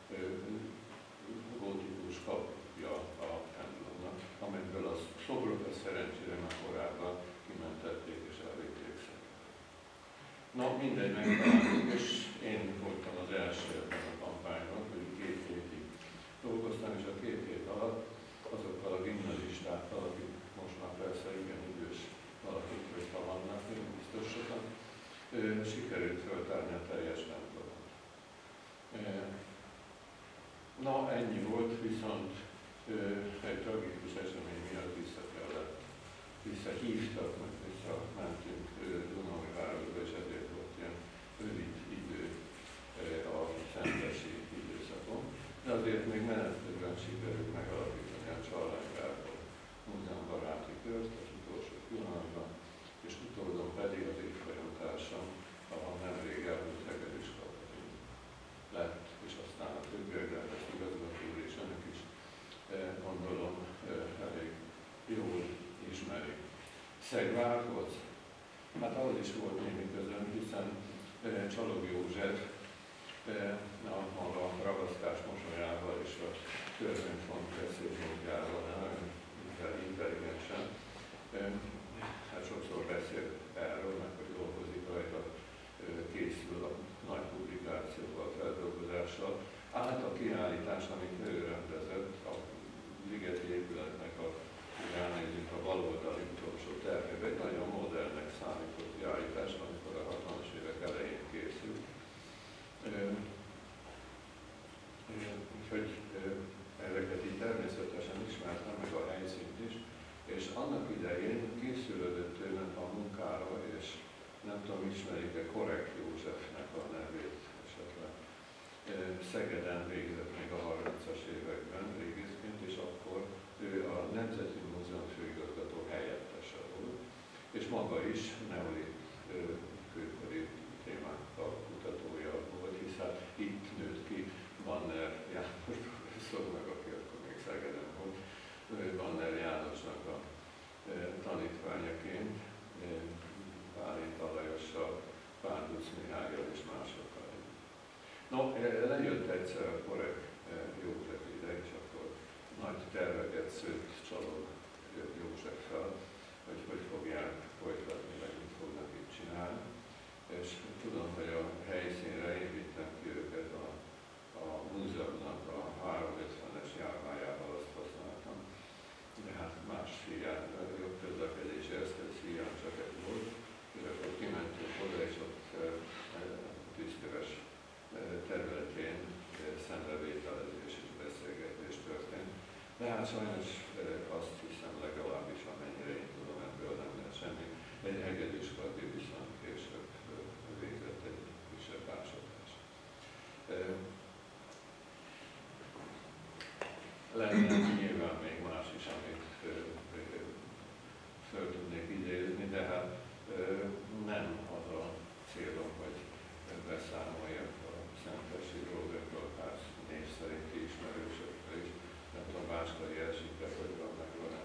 gótikus kapja a templomnak, amiből a szobrokat szerencsére már korábban kimentették és elvégték szépen. Na, mindegy, megtaláltuk, és én voltam az első ebben a kampányban, hogy két hétig dolgoztam, és a két hét alatt azokkal a gimnazistákkal, akik most már persze igen idős valakik, hogyha vannak, én biztos sokan, sikerült föltárni a teljes templomot. Na, ennyi volt, viszont egy tragikus esemény miatt vissza kellett, visszahívtak, meg visszamentünk Dunaújvárosba, és ezért volt ilyen rövid idő a szentesi időszakon. De azért még menetben sikerült megalapítani a Csallány Gábor múzeumbaráti kört az utolsó pillanatban, és utódon pedig az évfolyam társam, ahol nemrég elmúlt Hegedűs Katalin lett, és aztán a többiek, de ezt igazgató úr és önök is gondolom elég jól ismerik. Szegvárhoz? Hát ahhoz is volt némi közön, hiszen Csalog József a maga ragasztás mosolyával és a törvényfont beszélmódjával nagyon intelligensen. Hát sokszor beszél erről, meg hogy dolgozik rajta, készül a nagy publikációval, feldolgozással. Át a kiállítás, amit ő rendezett, a ligeti épületnek a, ránézünk a baloldali utolsó termébe, egy nagyon modernnek számított kiállítás, amikor a hatvanas évek elején készült. Úgyhogy ezeket így természetesen ismertem, meg a helyszínt is, és annak idején készülődött tőlem a munkára, és nem tudom, ismerik-e Korek Józsefnek a nevét esetleg. Szegeden végzett még a harmincas években régészként, és akkor ő a Nemzeti Múzeum főigazgató helyettese volt, és maga is neolit kőkori témákkal kutatója volt, hiszen itt nőtt ki Banner János professzornak, aki akkor még Szegeden volt, Banner Jánosnak a tanítványaként, Bálint Alajossal, Párduc Mihályal és másokkal. No, lejött egyszer a Korek József ide, és akkor nagy terveket szőtt Csalog Józseffel, hogy hogy fogják folytatni, meg mit fognak itt csinálni. És tudom, hogy a helyszínre én vittem ki őket a, a múzeumnak a háromszázötvenes járvájával, azt használtam. De hát más hiány, jobb közlekedési eszköz hiány csak egy volt, és akkor kimentünk oda, és ott tízköves területén szemrevételezés és beszélgetés történt. De hát sajnos azt hiszem legalábbis, amennyire én tudom, ebből nem lehet semmi. Egy Hegedűs Kati viszont később végzett egy kisebb ásatás. Lenne nyilván még más is, amit föl tudnék idézni, de hát nem az a célom, hogy beszámoljak a Szentesi Rózseföld ház név szerinti ismerősökkel is. Nem tudom, Báskai elsítek, hogy van meg van-e.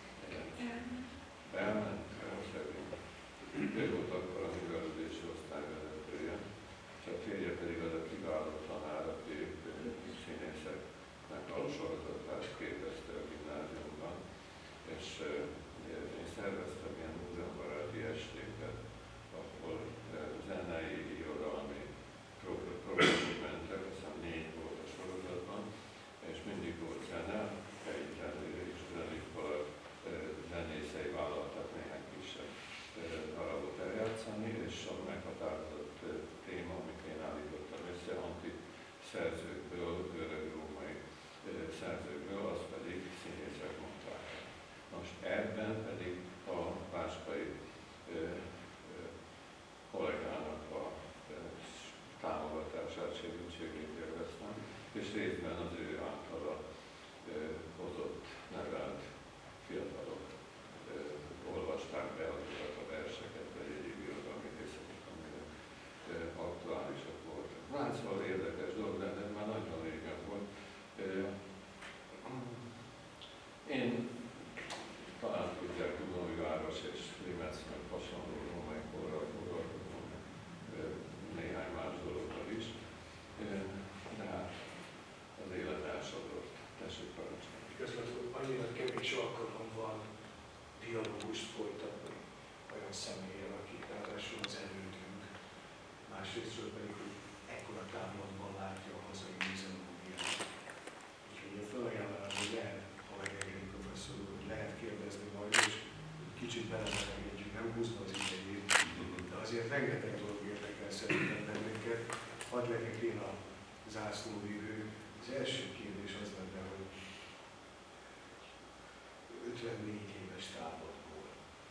Elment, elszegény. Ő volt akkor a művelődési osztályvezetője, és a férje pedig az a kiváló tanár, aki színészeknek a sorozatást képezte a gimnáziumban, és én szerveztem ilyen múzeumbaráti estéket, ahol zenei, irodalmi programok mentek, aztán négy volt a sorozatban, és mindig volt zene, helyi és zeneiskola zenészei vállaltak néhány kisebb darabot eljátszani, és a meghatározott téma, amit én állítottam össze, antik szerzőkből, görög-római szerzőkből, az pedig színészek mondták. Most ebben pedig a Báskai kollégának a támogatását, segítségét élveztem, és részben az ő általa hozott, nevelt fiatalok olvasták be azokat a verseket, vagy egyéb irodalmi részeket, amelyek aktuálisak voltak. Hát szóval érdekes dolog, de ez már nagyon régen volt. Én kevés alkalom van dialógust folytatni olyan személlyel, akik ráadásul az elődünk, másrésztről pedig, hogy ekkora támadban látja a hazai múzeológiát. Úgyhogy én felajánlom, hogy lehet, ha megengedi professzor úr, hogy lehet kérdezni majd, és kicsit belemelegedjük, nem húzva az idejét, de azért rengeteg dolog érdekel szerintem bennünket. Hadd legyek én a zászlóvívő. Az első kérdés az lenne, hogy ötvennégy éves támadból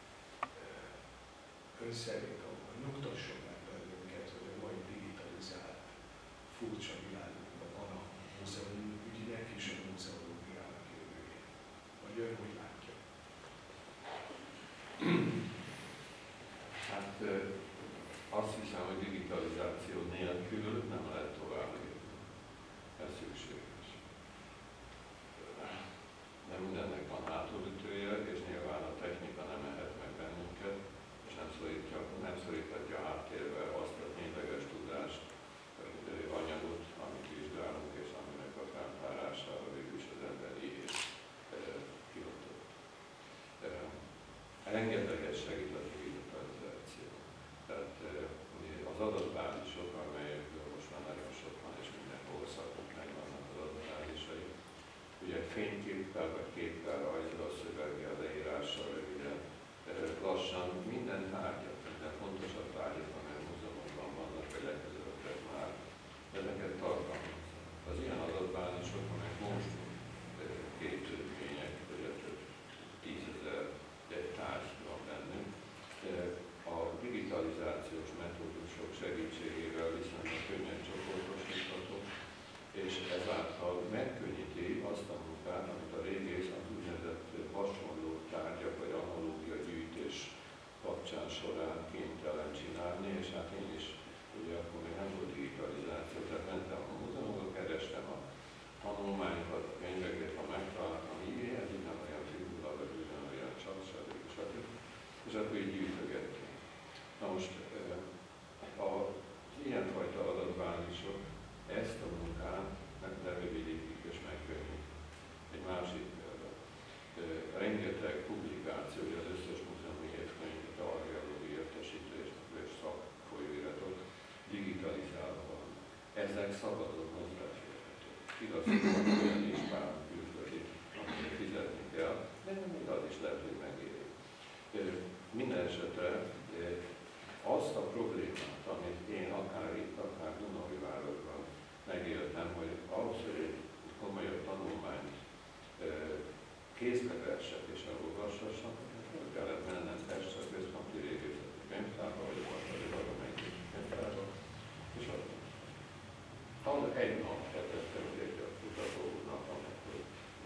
ön szerint abban nyugtasson meg bennünket, hogy a mai digitalizált furcsa világunkban van a múzeum ügynek és a múzeológiának jövője. Vagy ön hogy látja? Hát azt hiszem, hogy digitalizáció nélkül nem lehet tovább lépni. Ez szükséges. De mindennek van hátulütője, és nyilván a technika nem ehet meg bennünket, és nem, szorítja, nem szoríthatja háttérbe azt a tényleges tudást, anyagot, amit vizsgálunk, és aminek a feltárására végül is az emberi ész hivatott. Rengeteget segít a digitalizáció. Tehát az adatbázisok, amelyekből most már nagyon sok van, és minden országnak megvannak az adatbázisai, ugye fényképpel vagy képpel, rajzzal, szöveggel, leírással, röviden, lassan minden tárgyat, minden fontosabb tárgyat, amely a múzeumokban vannak, vagy legközelebb már, ezeket tartalmaznak. Az ilyen adatbázisok, amelyek most képződmények, vagy több tízezer tárgy van bennünk, a digitalizációs metódusok segítségével viszonylag könnyen csoportosítható, és ezáltal megkönnyíti azt a munkát, amit a régész az úgynevezett hasonló tárgyak vagy analógia gyűjtés kapcsán során kénytelen csinálni, és hát én is, ugye akkor még nem volt digitalizáció, tehát mentem a múzeumba, kerestem a tanulmányokat, a könyveket, ha megtaláltam, így ez nem olyan figura, vagy ugyanolyan csak, stb. stb. És akkor így gyűjtögettem. Na most az ilyenfajta adatbázisok ezt a munkát lerövidítik és megkönnyítik. Egy másik példa. Rengeteg publikáció, hogy az összes múzeumi évkönyv, teóriai értesítés és szakfolyóiratok digitalizálva van. Ezek szabadon hozzáférhetők. Igaz, hogy olyan is pár külföldi, amit fizetni kell, de még az is lehet, hogy megéri. Minden esetre azt a problémát, amit én akár itt, akár Dunaújvárosban megéltem, hogy ahhoz, hogy egy komolyabb tanulmányt kézbe vessek és elolvassassak, hogy kellett mennem Pestre a központi régészeti könyvtárba, vagy vagy valamelyik könyvtárba, és ott egy nap tettem egy a kutatónak, amikor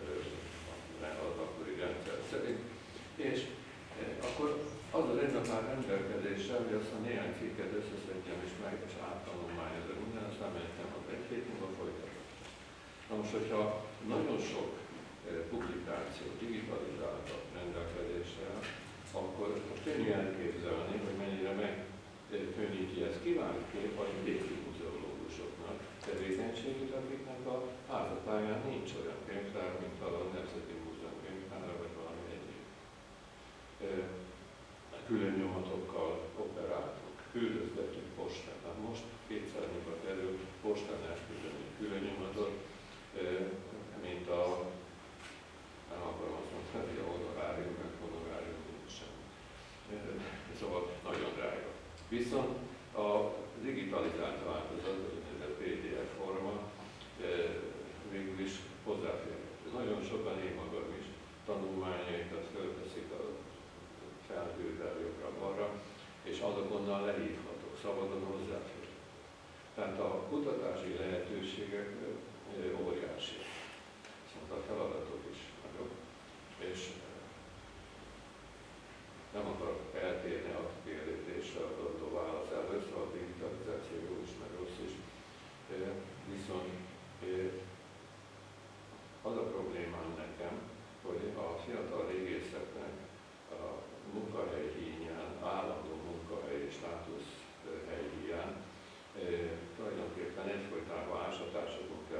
az akkori rendszer szerint, és akkor az az egy nap már rendelkezéssel, hogy azt a néhány cikket összeszedjem és meg, és áttanulmányozom minden, aztán mentem ott egy hét múlva folytatom. Na most, hogyha nagyon sok publikáció digitalizáltak rendelkezéssel, akkor könnyű elképzelni, hogy mennyire megkönnyíti ez kiváltképp a vidéki muzeológusoknak tevékenységét, akiknek a házatáján nincs olyan könyvtár, mint a Nemzeti Múzeum könyvtára, vagy valami egyéb. Külön nyomatokkal operáltunk, küldözgetünk postán. Hát most kétszer annyiba kerül postán elküldeni külön nyomatot, mint a, nem akarom azt mondani, hogy a honorárium, meg honorárium nincsen. Szóval nagyon drága. Viszont a digitalizált változat, ez a pé dé ef forma végül is hozzáférhető. Nagyon sokan, én magam is tanulmányaikat fölveszik a felhővel jobbra-balra, és azokonnal lehívhatok, szabadon hozzáférhető. Tehát a kutatási lehetőségek óriási. Viszont a feladatok is nagyobb, és nem akarok eltérni a kérdésre adandó válasz először, a digitalizáció jó is, meg rossz is. Viszont az a problémám nekem, hogy a fiatal régészeknek a munkahely hiányán, állandó munkahely és státuszhely hiány tulajdonképpen egyfolytában ásatásokon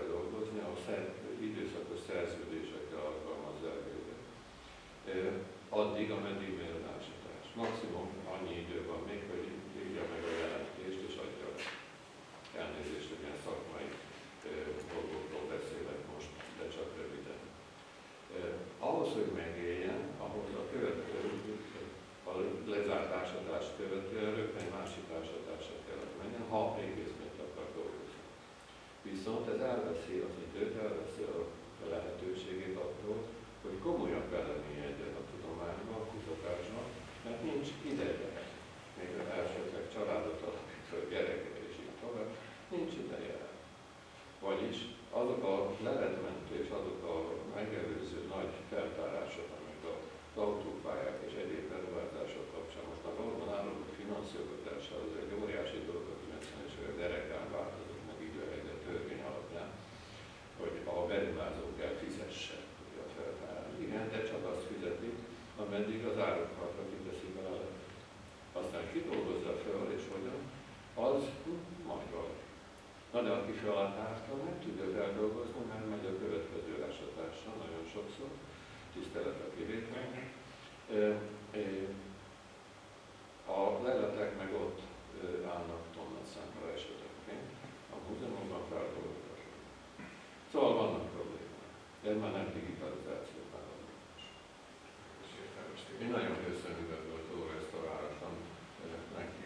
addig, ameddig mér az ásatás. Maximum annyi idő van még, hogy írja meg a jelentést és adja le. Elnézést, hogy ilyen szakmai dolgokról beszélek most, de csak röviden. Ahhoz, hogy megéljen, ahhoz a következő, a lezárt ásatást követően rögtön egy másik ásatásra kellett menjen, ha épészként akar dolgozni. Viszont ez elveszi az időt, elveszi a lehetőségét attól, hogy komolyan belemélyedjen a tudományba, a kutatásba, mert nincs ideje. Még esetleg családot alapítva, gyereket és így tovább, nincs ideje. Vagyis azok a leletmentő és azok a megelőző nagy feltárások, amik az autópályák és egyéb beruházások kapcsán most már valóban álló finanszírozása, az egy óriási dolog a kilencvenes évek derekán változott meg időhelyzet törvény alapján, hogy a beruházók kell fizesse a feltárás. Igen, de csak azt fizeti, ameddig az árukat kiteszi bele. Aztán kidolgozza fel, és hogyan, az majd valami. Na de aki felátárta, nem tudja feldolgozni, mert megy a következő ásatásra, nagyon sokszor, tisztelet a kivételnek. A leletek meg ott állnak tonna számra esetekként, a múzeumban feldolgozásra. Szóval vannak problémák. Ez már nem digitalizáció, már van. Én nagyon köszönöm, hogy ezt a városan meg